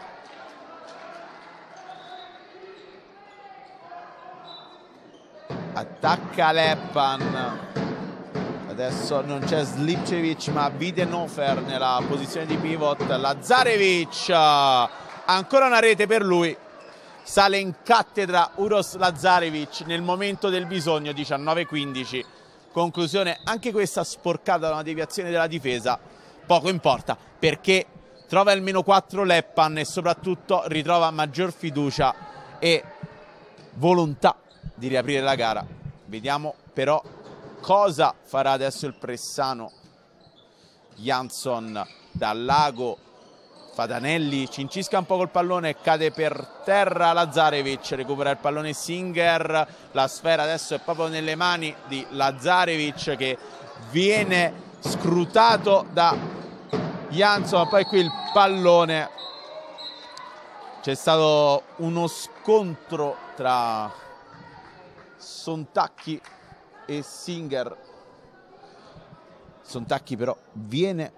Attacca l'Eppan. Adesso non c'è Slipcevic ma Widenhofer nella posizione di pivot. Lazarevic, ancora una rete per lui. Sale in cattedra Uros Lazarevic nel momento del bisogno, 19-15. Conclusione anche questa sporcata da una deviazione della difesa. Poco importa perché trova il -4 l'Eppan e soprattutto ritrova maggior fiducia e volontà di riaprire la gara. Vediamo però cosa farà adesso il Pressano. Jansson dal lago, Fatanelli cincisca un po' col pallone e cade per terra. Lazarevic recupera il pallone Singer, la sfera adesso è proprio nelle mani di Lazarevic che viene scrutato da Jansson, poi qui il pallone c'è stato uno scontro tra Sontacchi e Singer. Sontacchi però viene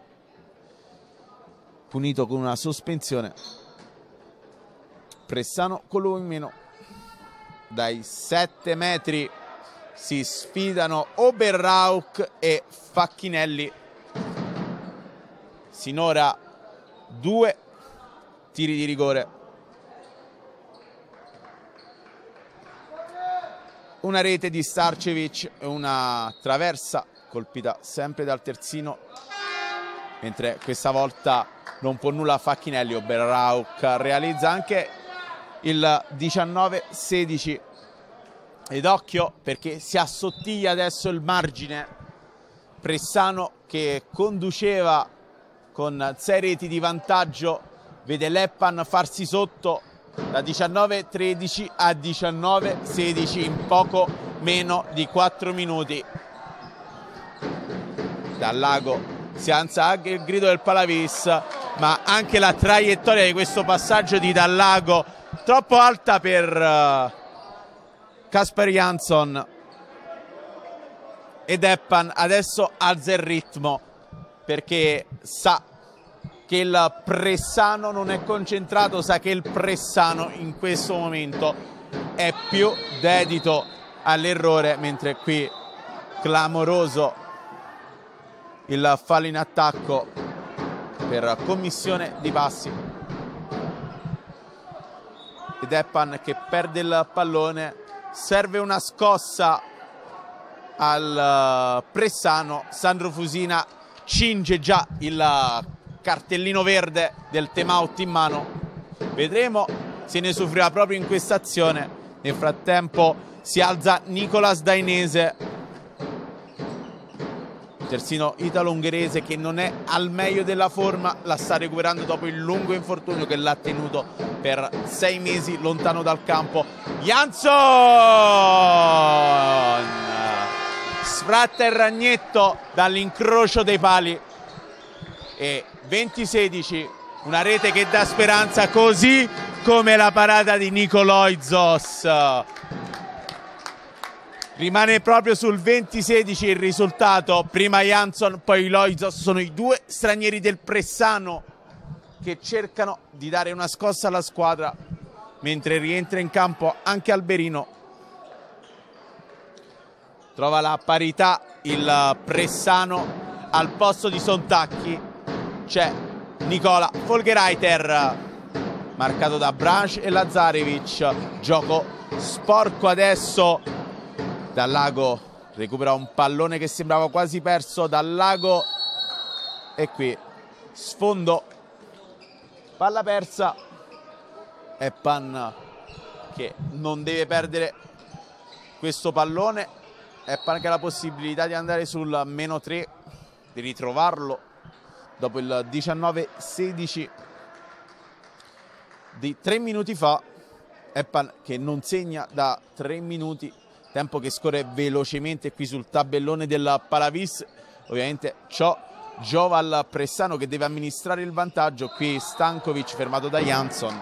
punito con una sospensione. Pressano con l'uomo in meno. Dai 7 metri si sfidano Oberrauch e Facchinelli. Sinora 2 tiri di rigore. Una rete di Starcevic e una traversa colpita sempre dal terzino, mentre questa volta non può nulla Facchinelli. Oberrauch realizza anche il 19-16 ed occhio perché si assottiglia adesso il margine. Pressano che conduceva con 6 reti di vantaggio vede l'Eppan farsi sotto da 19-13 a 19-16 in poco meno di 4 minuti. Dal Lago si alza anche il grido del Palavis, ma anche la traiettoria di questo passaggio di Dal Lago troppo alta per Kasper Jansson, ed Eppan adesso alza il ritmo perché sa che il Pressano non è concentrato, sa che il Pressano in questo momento è più dedito all'errore, mentre qui clamoroso il fallo in attacco per commissione di passi. Ed Eppan che perde il pallone, serve una scossa al Pressano. Sandro Fusina cinge già il cartellino verde del time out in mano. Vedremo se ne soffrirà proprio in questa azione. Nel frattempo si alza Nicolas Dainese, terzino italo-ungherese che non è al meglio della forma, la sta recuperando dopo il lungo infortunio che l'ha tenuto per 6 mesi lontano dal campo. Jansson sfratta il ragnetto dall'incrocio dei pali e 20-16, una rete che dà speranza, così come la parata di Nico Loizos. Rimane proprio sul 20-16 il risultato, prima Jansson poi Loizos. Sono i 2 stranieri del Pressano che cercano di dare una scossa alla squadra, mentre rientra in campo anche Alberino. Trova la parità il Pressano, al posto di Sontacchi c'è Nicola Folgereiter, marcato da Branch e Lazarevic. Gioco sporco adesso. Dal Lago recupera un pallone che sembrava quasi perso. Dal Lago, e qui sfondo, palla persa. Eppan che non deve perdere questo pallone. Eppan che ha la possibilità di andare sul -3, di ritrovarlo dopo il 19-16 di 3 minuti fa. Eppan che non segna da 3 minuti, tempo che scorre velocemente qui sul tabellone del Palavis. Ovviamente ciò giova al Pressano che deve amministrare il vantaggio. Qui Stankovic fermato da Jansson.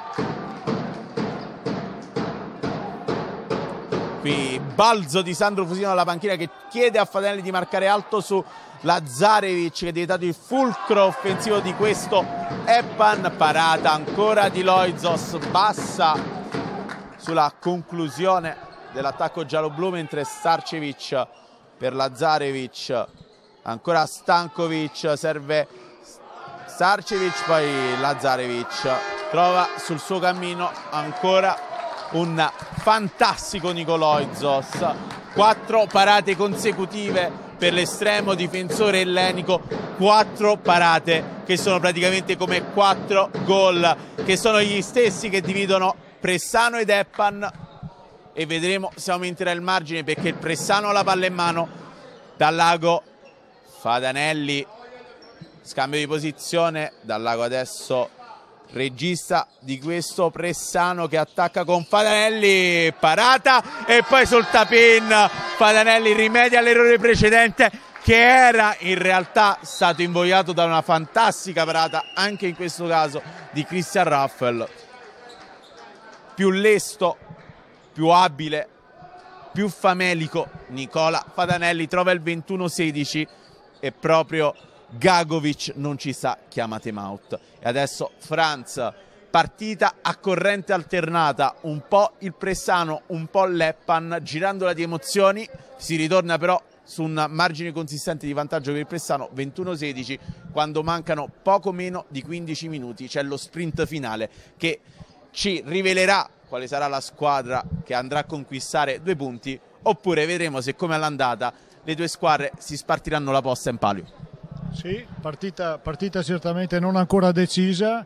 Qui balzo di Sandro Fusino alla panchina che chiede a Fatanelli di marcare alto su Lazarevic, che è diventato il fulcro offensivo di questo Eppan. Parata ancora di Loizos, bassa sulla conclusione dell'attacco giallo-blu, mentre Starcevic per Lazarevic, ancora Stankovic, serve Starcevic, poi Lazarevic trova sul suo cammino ancora un fantastico Nico Loizos. 4 parate consecutive per l'estremo difensore ellenico, 4 parate che sono praticamente come 4 gol, che sono gli stessi che dividono Pressano ed Eppan, e vedremo se aumenterà il margine perché il Pressano ha la palla in mano. Dal Lago, Fatanelli, scambio di posizione. Dal Lago adesso regista di questo Pressano che attacca con Fatanelli, parata e poi sul tap-in Fatanelli rimedia all'errore precedente, che era in realtà stato invogliato da una fantastica parata anche in questo caso di Christian Raffel. più lesto, più abile, più famelico Nicola Fadanelli trova il 21-16 e proprio Gagovic non ci sa, chiama time out. E adesso Franz, partita a corrente alternata, un po' il Pressano, un po' l'Eppan, girandola di emozioni, si ritorna però su un margine consistente di vantaggio per il Pressano, 21-16, quando mancano poco meno di 15 minuti. C'è lo sprint finale che ci rivelerà quale sarà la squadra che andrà a conquistare 2 punti, oppure vedremo se, come all'andata, le 2 squadre si spartiranno la posta in palio. Sì, partita certamente non ancora decisa.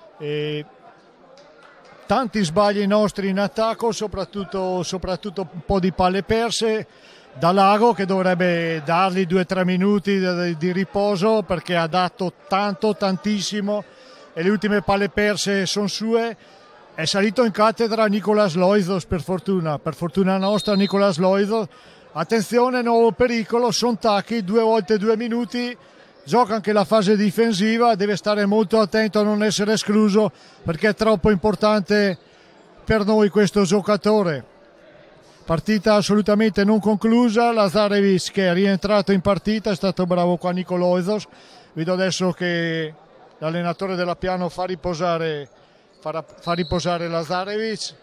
Tanti sbagli nostri in attacco, soprattutto un po' di palle perse da Lago, che dovrebbe dargli 2-3 minuti di riposo, perché ha dato tantissimo e le ultime palle perse sono sue. È salito in cattedra Nicolas Loizos, per fortuna nostra Nicolas Loizos. Attenzione, nuovo pericolo, Sontacchi, 2 volte 2 minuti, gioca anche la fase difensiva, deve stare molto attento a non essere escluso, perché è troppo importante per noi questo giocatore. Partita assolutamente non conclusa, Lazarevic che è rientrato in partita, è stato bravo qua Loizos. Vedo adesso che l'allenatore della Piano fa riposare Lazarevic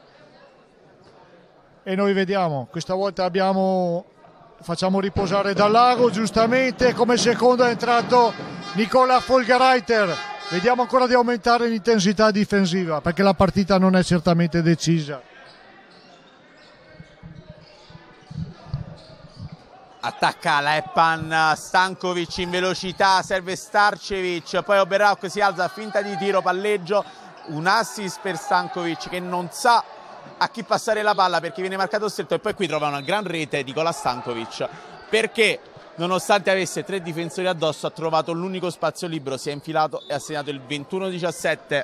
e noi vediamo, questa volta facciamo riposare Dal Lago, giustamente. Come secondo è entrato Nicola Folgereiter. Vediamo ancora di aumentare l'intensità difensiva, perché la partita non è certamente decisa. Attacca l'Eppan, Stankovic in velocità, serve Starcevic, poi Oberauk si alza, finta di tiro, palleggio, un assist per Stankovic che non sa a chi passare la palla perché viene marcato stretto, e poi qui trova una gran rete Nicola Stankovic, perché nonostante avesse 3 difensori addosso ha trovato l'unico spazio libero, si è infilato e ha segnato il 21-17.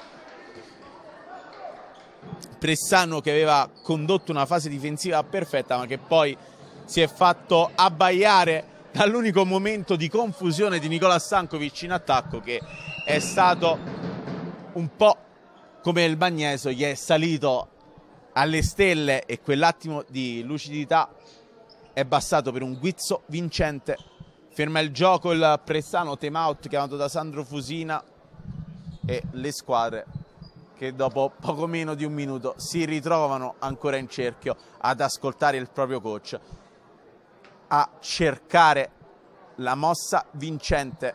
Pressano che aveva condotto una fase difensiva perfetta, ma che poi si è fatto abbaiare dall'unico momento di confusione di Nicola Stankovic in attacco, che è stato un po' come il Bagneso, gli è salito alle stelle e quell'attimo di lucidità è bastato per un guizzo vincente. Ferma il gioco il Pressano, time out chiamato da Sandro Fusina, e le squadre che dopo poco meno di un minuto si ritrovano ancora in cerchio ad ascoltare il proprio coach, a cercare la mossa vincente.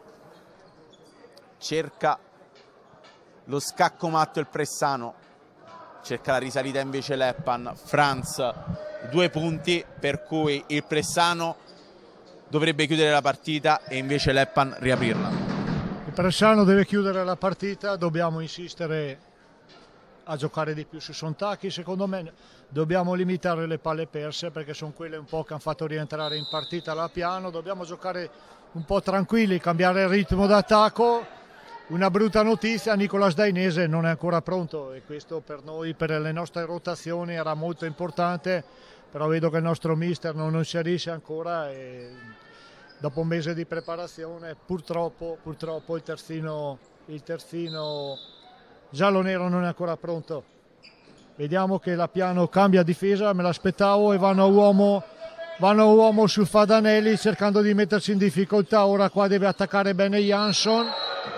Cerca lo scacco matto il Pressano, cerca la risalita invece l'Eppan. Franz, 2 punti per cui il Pressano dovrebbe chiudere la partita e invece l'Eppan riaprirla. Il Pressano deve chiudere la partita, dobbiamo insistere a giocare di più su Sontacchi, secondo me dobbiamo limitare le palle perse, perché sono quelle un po' che hanno fatto rientrare in partita la Piano. Dobbiamo giocare un po' tranquilli, cambiare il ritmo d'attacco. Una brutta notizia, Nicolas Dainese non è ancora pronto, e questo per noi, per le nostre rotazioni, era molto importante, però vedo che il nostro mister non inserisce ancora, e dopo un mese di preparazione purtroppo il terzino giallo-nero non è ancora pronto. Vediamo che la Piano cambia difesa, me l'aspettavo, e vanno a uomo su Fadanelli cercando di mettersi in difficoltà. Ora qua deve attaccare bene Jansson.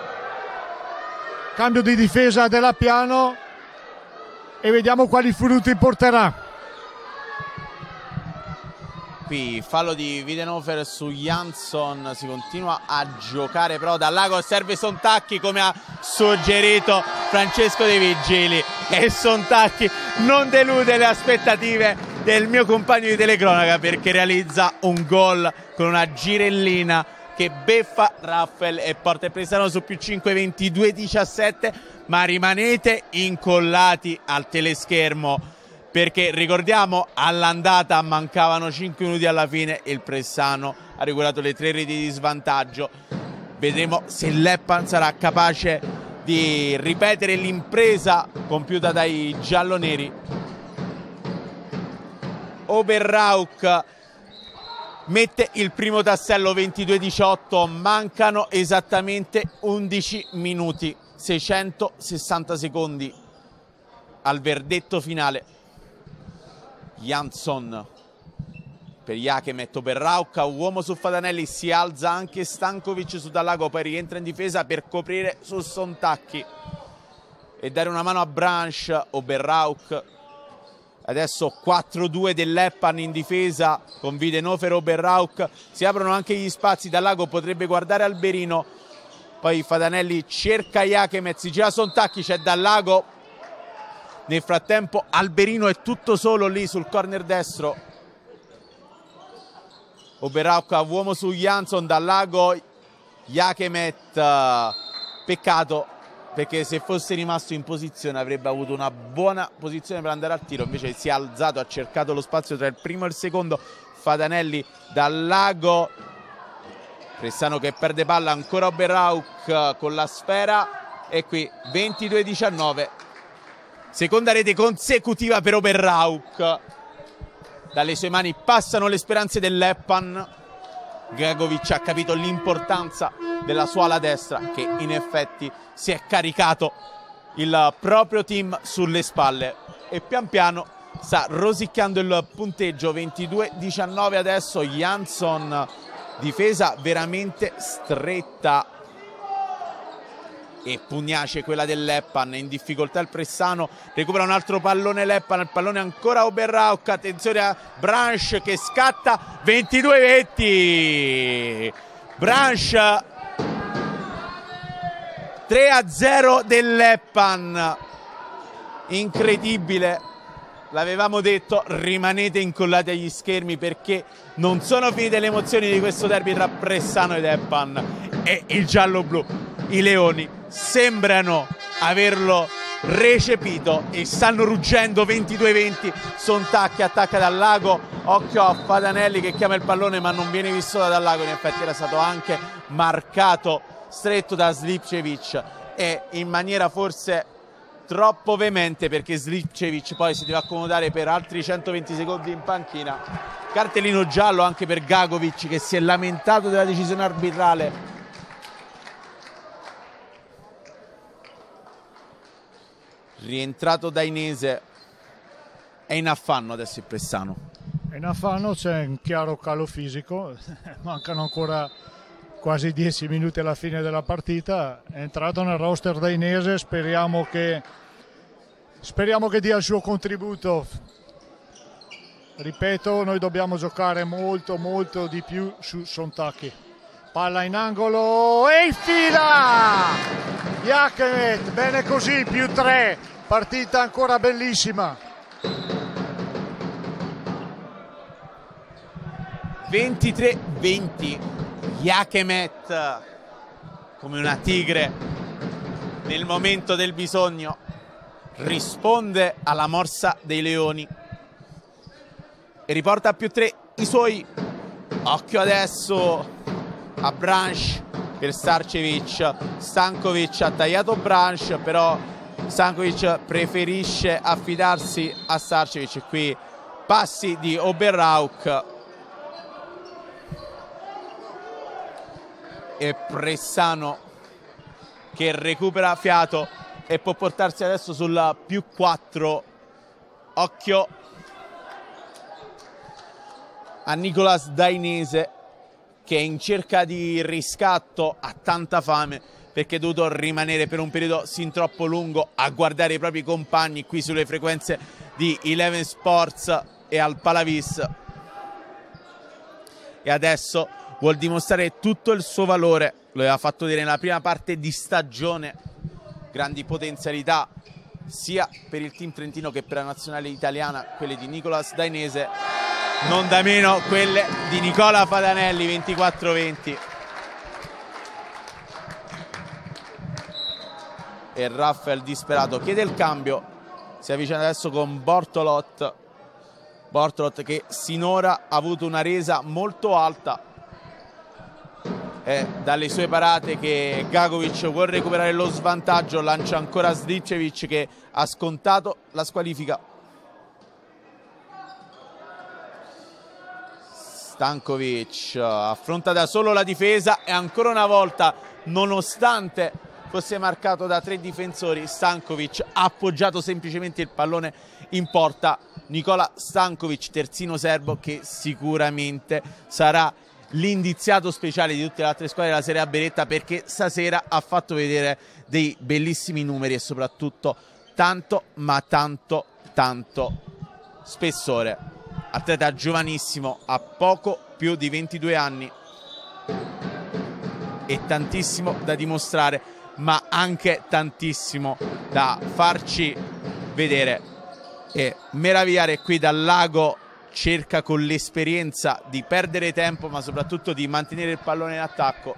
Cambio di difesa della Piano e vediamo quali frutti porterà. Qui fallo di Widenhofer su Jansson, si continua a giocare però Dal Lago, serve Sontacchi come ha suggerito Francesco De Vigili, e Sontacchi non delude le aspettative del mio compagno di telecronaca, perché realizza un gol con una girellina che beffa Raffel e porta il Pressano su +5, 22-17, ma rimanete incollati al teleschermo, perché ricordiamo all'andata mancavano 5 minuti alla fine e il Pressano ha recuperato le 3 reti di svantaggio. Vedremo se l'Eppan sarà capace di ripetere l'impresa compiuta dai gialloneri. Oberauk mette il primo tassello, 22-18, mancano esattamente 11 minuti, 660 secondi. al verdetto finale. Jansson per Jakemet, Oberrauka, uomo su Fatanelli, si alza anche Stankovic su Dallago, poi rientra in difesa per coprire su Sontacchi e dare una mano a Branch. Oberrauk, adesso 4-2 dell'Eppan in difesa con Widenhofer, Oberrauk, si aprono anche gli spazi, Dallago potrebbe guardare Alberino, poi Fatanelli cerca Jakemet, si gira Sontacchi, c'è Dallago, nel frattempo Alberino è tutto solo lì sul corner destro. Oberrauka, uomo su Jansson, Dallago, Jakemet, peccato perché se fosse rimasto in posizione avrebbe avuto una buona posizione per andare al tiro, invece si è alzato, ha cercato lo spazio tra il primo e il secondo. Fatanelli, Dallago, Pressano che perde palla, ancora Oberrauka con la sfera e qui 22-19, seconda rete consecutiva per Oberrauka. Dalle sue mani passano le speranze dell'Eppan. Gagovic ha capito l'importanza della sua ala destra, che in effetti si è caricato il proprio team sulle spalle e pian piano sta rosicchiando il punteggio. 22-19 adesso. Jansson, difesa veramente stretta e pugnace quella dell'Eppan, in difficoltà il Pressano, recupera un altro pallone l'Eppan, il pallone ancora Oberrauka, attenzione a Branch che scatta, 22-20, Branch, 3-0 dell'Eppan, incredibile, l'avevamo detto, rimanete incollati agli schermi perché non sono finite le emozioni di questo derby tra Pressano ed Eppan e il giallo-blu, i leoni sembrano averlo recepito e stanno ruggendo. 22-20, Sontacchi attacca Dallago, occhio a Fatanelli che chiama il pallone ma non viene visto da Dallago, in effetti era stato anche marcato stretto da Slipcevic e in maniera forse troppo veemente perché Slipcevic poi si deve accomodare per altri 120 secondi in panchina. Cartellino giallo anche per Gagovic che si è lamentato della decisione arbitrale. Rientrato Dainese, è in affanno adesso il Pressano. È in affanno, c'è un chiaro calo fisico, mancano ancora quasi 10 minuti alla fine della partita. È entrato nel roster dainese, speriamo che dia il suo contributo. Ripeto, noi dobbiamo giocare molto di più su Sontacchi. Palla in angolo e infila! Jakemet, bene così, +3, partita ancora bellissima. 23-20, Jakemet come una tigre nel momento del bisogno risponde alla morsa dei leoni e riporta a +3 i suoi. Occhio adesso a Branch per Starcevic, Stankovic ha tagliato Branch, però Stankovic preferisce affidarsi a Starcevic. Qui passi di Oberrauka e Pressano che recupera fiato e può portarsi adesso sul +4. Occhio a Nicolas Dainese che è in cerca di riscatto, ha tanta fame perché è dovuto rimanere per un periodo sin troppo lungo a guardare i propri compagni qui sulle frequenze di Eleven Sports e al Palavis, e adesso vuol dimostrare tutto il suo valore. Lo aveva fatto vedere nella prima parte di stagione, grandi potenzialità sia per il team trentino che per la nazionale italiana, quelle di Nicolas Dainese, non da meno quelle di Nicola Fatanelli. 24-20. E Rafael disperato chiede il cambio, si avvicina adesso con Bortolot che sinora ha avuto una resa molto alta. È dalle sue parate che Gagovic vuole recuperare lo svantaggio, lancia ancora Slipcevic che ha scontato la squalifica. Stankovic affronta da solo la difesa e ancora una volta, nonostante fosse marcato da 3 difensori. Stankovic ha appoggiato semplicemente il pallone in porta. Nikola Stankovic, terzino serbo, che sicuramente sarà l'indiziato speciale di tutte le altre squadre della Serie A Beretta, perché stasera ha fatto vedere dei bellissimi numeri e soprattutto tanto ma tanto spessore. Atleta giovanissimo, ha poco più di 22 anni e tantissimo da dimostrare, ma anche tantissimo da farci vedere e meravigliare. Qui dal lago cerca con l'esperienza di perdere tempo, ma soprattutto di mantenere il pallone in attacco.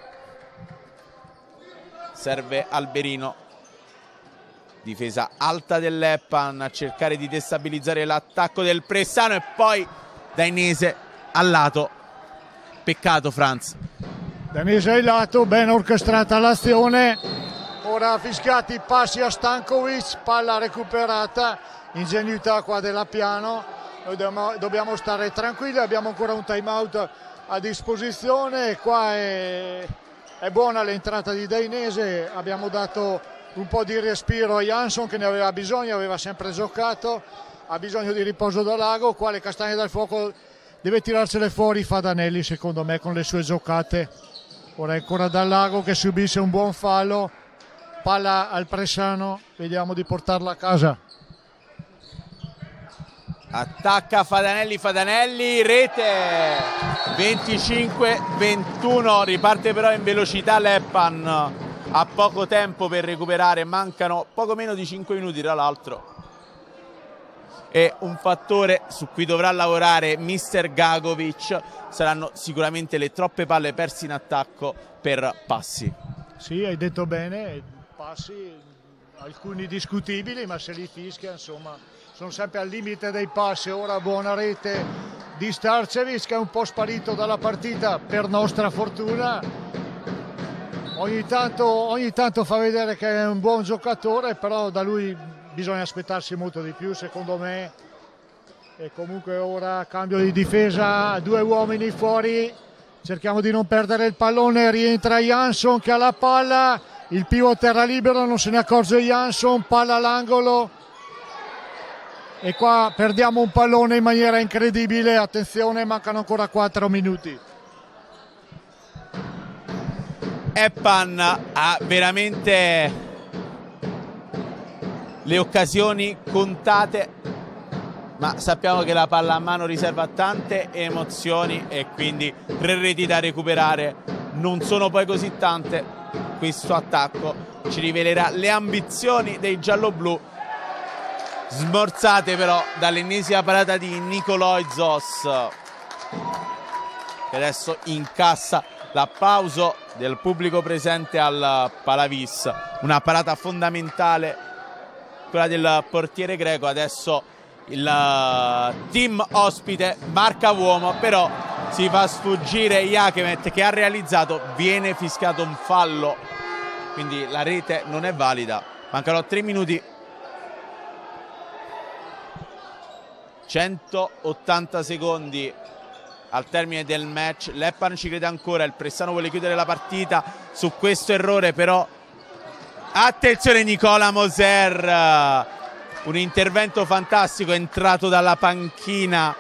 Serve Alberino, difesa alta dell'Eppan a cercare di destabilizzare l'attacco del Pressano, e poi Dainese al lato. Peccato, Franz. Dainese al lato, ben orchestrata l'azione. Ora fischiati passi a Stankovic, palla recuperata, ingenuità qua della Piano. Noi dobbiamo stare tranquilli, abbiamo ancora un time out a disposizione. Qua è buona l'entrata di Dainese, abbiamo dato un po' di respiro a Jansson che ne aveva bisogno, aveva sempre giocato, ha bisogno di riposo da lago. Qua le castagne dal fuoco deve tirarsele fuori Fadanelli, secondo me, con le sue giocate. Ora è ancora dal lago che subisce un buon fallo, palla al Pressano, vediamo di portarla a casa. Attacca Fadanelli, rete 25-21, riparte però in velocità l'Eppan, ha poco tempo per recuperare, mancano poco meno di 5 minuti tra l'altro. È un fattore su cui dovrà lavorare mister Gagovic, saranno sicuramente le troppe palle perse in attacco per passi. Sì, hai detto bene, passi, alcuni discutibili, ma se li fischia, insomma, sono sempre al limite dei passi. Ora buona rete di Starcevic, che è un po' sparito dalla partita per nostra fortuna. Ogni tanto fa vedere che è un buon giocatore, però da lui bisogna aspettarsi molto di più, secondo me. E comunque ora cambio di difesa, 2 uomini fuori, cerchiamo di non perdere il pallone, rientra Jansson che ha la palla, il pivot era libero, non se ne accorge Jansson, palla all'angolo. E qua perdiamo un pallone in maniera incredibile, attenzione, mancano ancora 4 minuti. Eppan ha veramente le occasioni contate, ma sappiamo che la palla a mano riserva tante emozioni e quindi 3 reti da recuperare non sono poi così tante. Questo attacco ci rivelerà le ambizioni dei gialloblu, smorzate però dall'ennesima parata di Nikoloizos, che adesso incassa l'applauso del pubblico presente al Palavis. Una parata fondamentale, quella del portiere greco. Adesso il team ospite marca uomo, però si fa sfuggire Jakemet, che ha realizzato, viene fischiato un fallo, quindi la rete non è valida. Mancano 3 minuti, 180 secondi al termine del match. L'Eppan ci crede ancora, il Pressano vuole chiudere la partita su questo errore, però attenzione Nicola Moser, un intervento fantastico, è entrato dalla panchina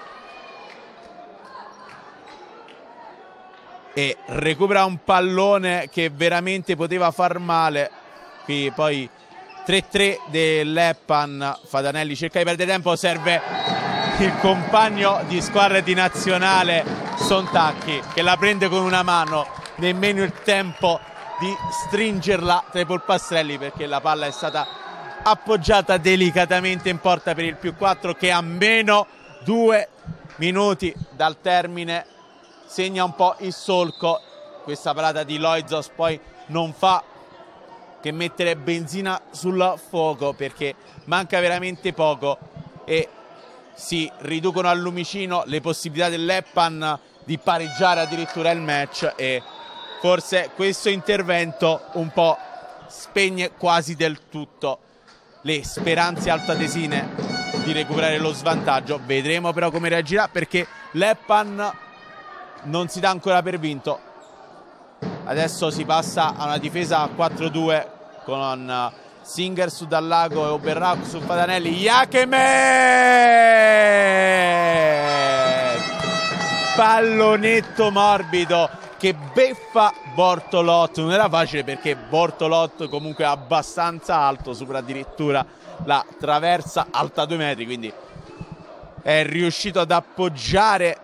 e recupera un pallone che veramente poteva far male. Qui poi 3-3 dell'Eppan, Fadanelli cerca di perdere tempo, serve il compagno di squadra di nazionale Sontacchi, che la prende con una mano, nemmeno il tempo di stringerla tra i polpastrelli, perché la palla è stata appoggiata delicatamente in porta per il +4, che a meno 2 minuti dal termine segna un po' il solco. Questa parata di Loizos poi non fa che mettere benzina sul fuoco, perché manca veramente poco e si riducono al lumicino le possibilità dell'Eppan di pareggiare addirittura il match, e forse questo intervento un po' spegne quasi del tutto le speranze altoatesine di recuperare lo svantaggio. Vedremo però come reagirà, perché l'Eppan non si dà ancora per vinto. Adesso si passa a una difesa a 4-2 con Singer su Dallago e Oberrac su Fatanelli. Iacheme! Pallonetto morbido che beffa Bortolot. Non era facile perché Bortolot comunque è abbastanza alto, supera addirittura la traversa alta 2 metri, quindi è riuscito ad appoggiare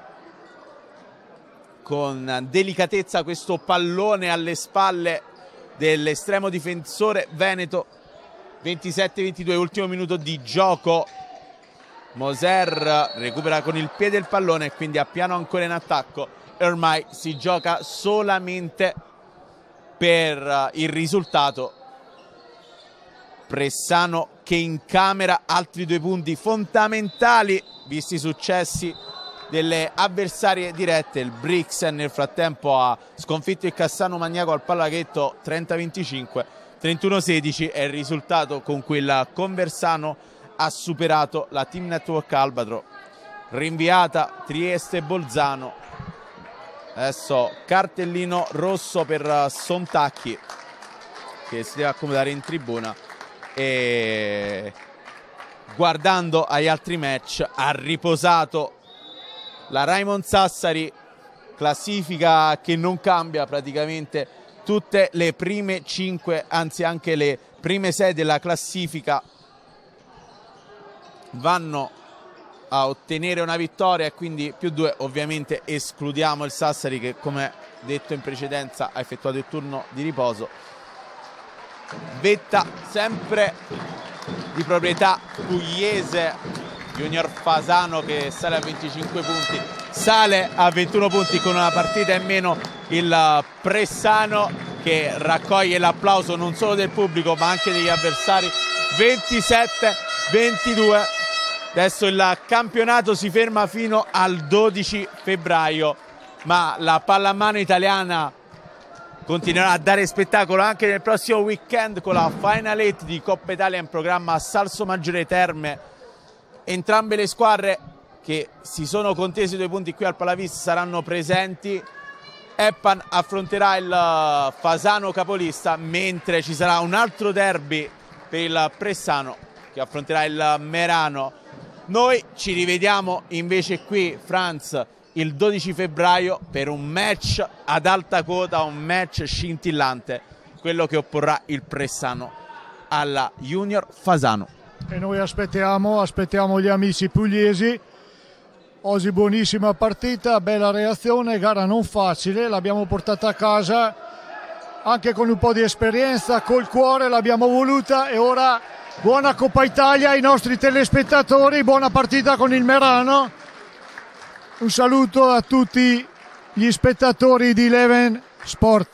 con delicatezza questo pallone alle spalle dell'estremo difensore veneto. 27-22, ultimo minuto di gioco. Moser recupera con il piede il pallone e quindi a piano ancora in attacco, e ormai si gioca solamente per il risultato. Pressano che incamera altri 2 punti fondamentali visti i successi delle avversarie dirette. Il Brixen nel frattempo ha sconfitto il Cassano Magnaco al Pallaghetto 30-25, 31-16 è il risultato con cui il Conversano ha superato la Team Network Albatro. Rinviata Trieste-Bolzano. Adesso cartellino rosso per Sontacchi che si deve accomodare in tribuna, e guardando agli altri match ha riposato la Raimond Sassari, classifica che non cambia praticamente. Tutte le prime 5, anzi anche le prime 6 della classifica vanno a ottenere una vittoria, e quindi +2. Ovviamente escludiamo il Sassari che, come detto in precedenza, ha effettuato il turno di riposo. Vetta sempre di proprietà pugliese, Junior Fasano che sale a 25 punti, sale a 21 punti con una partita in meno il Pressano, che raccoglie l'applauso non solo del pubblico ma anche degli avversari. 27-22. Adesso il campionato si ferma fino al 12 febbraio, ma la pallamano italiana continuerà a dare spettacolo anche nel prossimo weekend con la Final 8 di Coppa Italia in programma a Salsomaggiore Terme. Entrambe le squadre che si sono contese 2 punti qui al Palavis saranno presenti. Eppan affronterà il Fasano capolista, mentre ci sarà un altro derby per il Pressano che affronterà il Merano. Noi ci rivediamo invece qui, Franz, il 12 febbraio per un match ad alta quota, un match scintillante, quello che opporrà il Pressano alla Junior Fasano. E noi aspettiamo gli amici pugliesi. Oggi buonissima partita, bella reazione, gara non facile, l'abbiamo portata a casa anche con un po' di esperienza, col cuore l'abbiamo voluta, e ora buona Coppa Italia ai nostri telespettatori, buona partita con il Merano. Un saluto a tutti gli spettatori di Eleven Sport.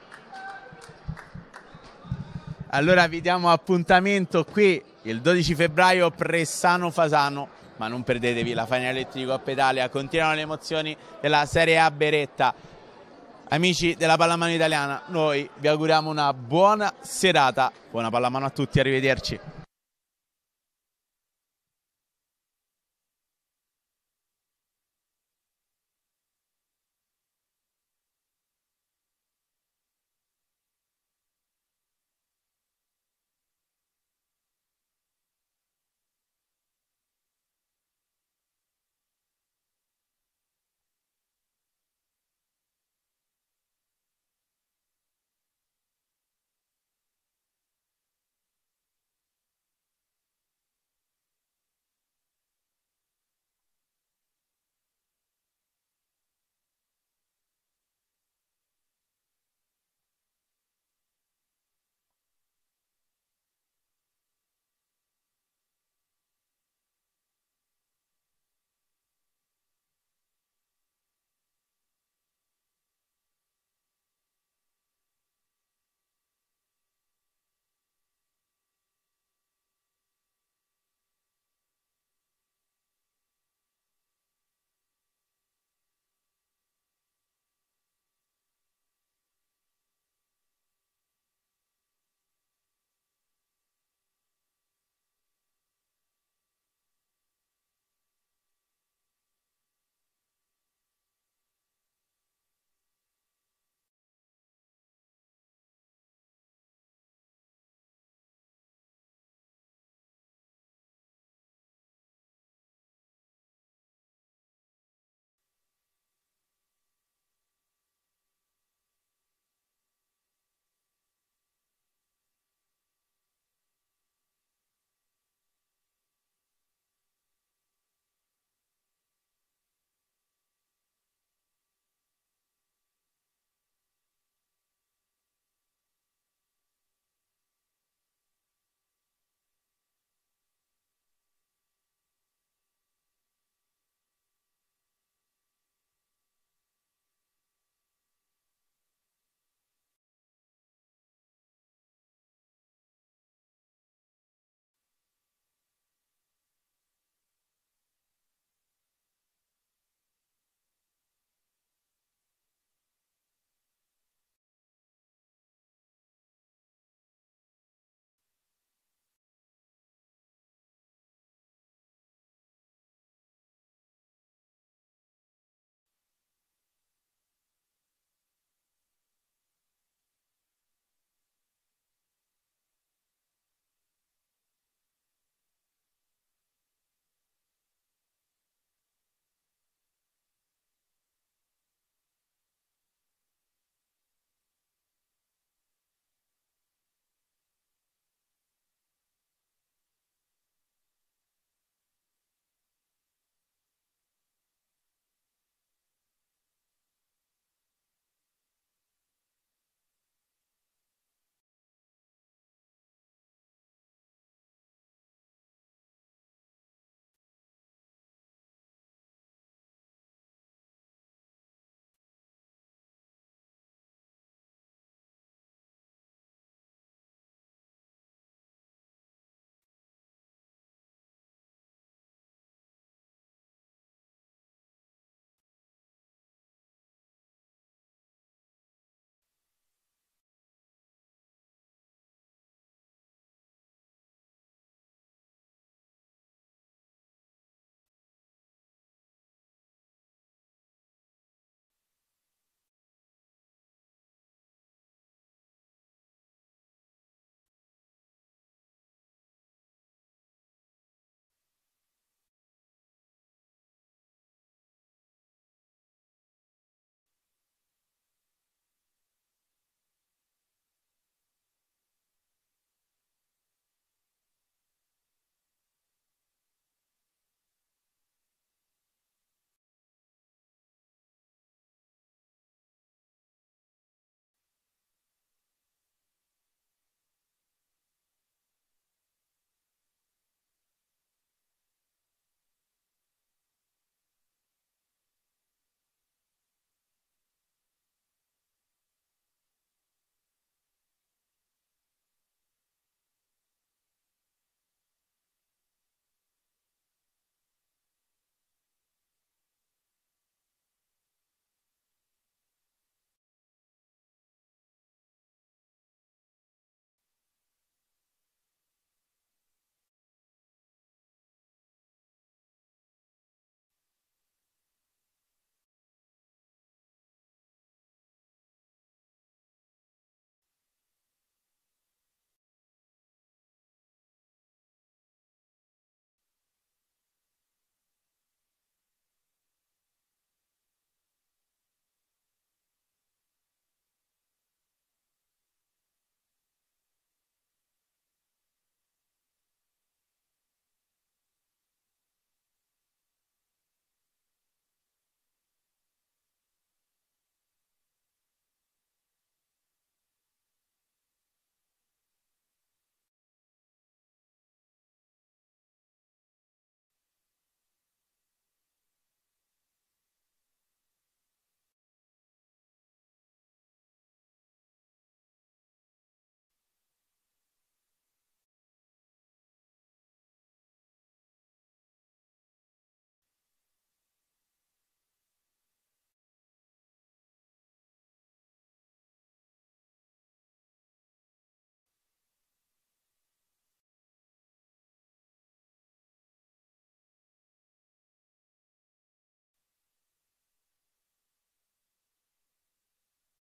Allora vi diamo appuntamento qui il 12 febbraio Pressano-Fasano, ma non perdetevi la Final di Coppa Italia, continuano le emozioni della Serie A Beretta. Amici della pallamano italiana, noi vi auguriamo una buona serata, buona pallamano a tutti, arrivederci.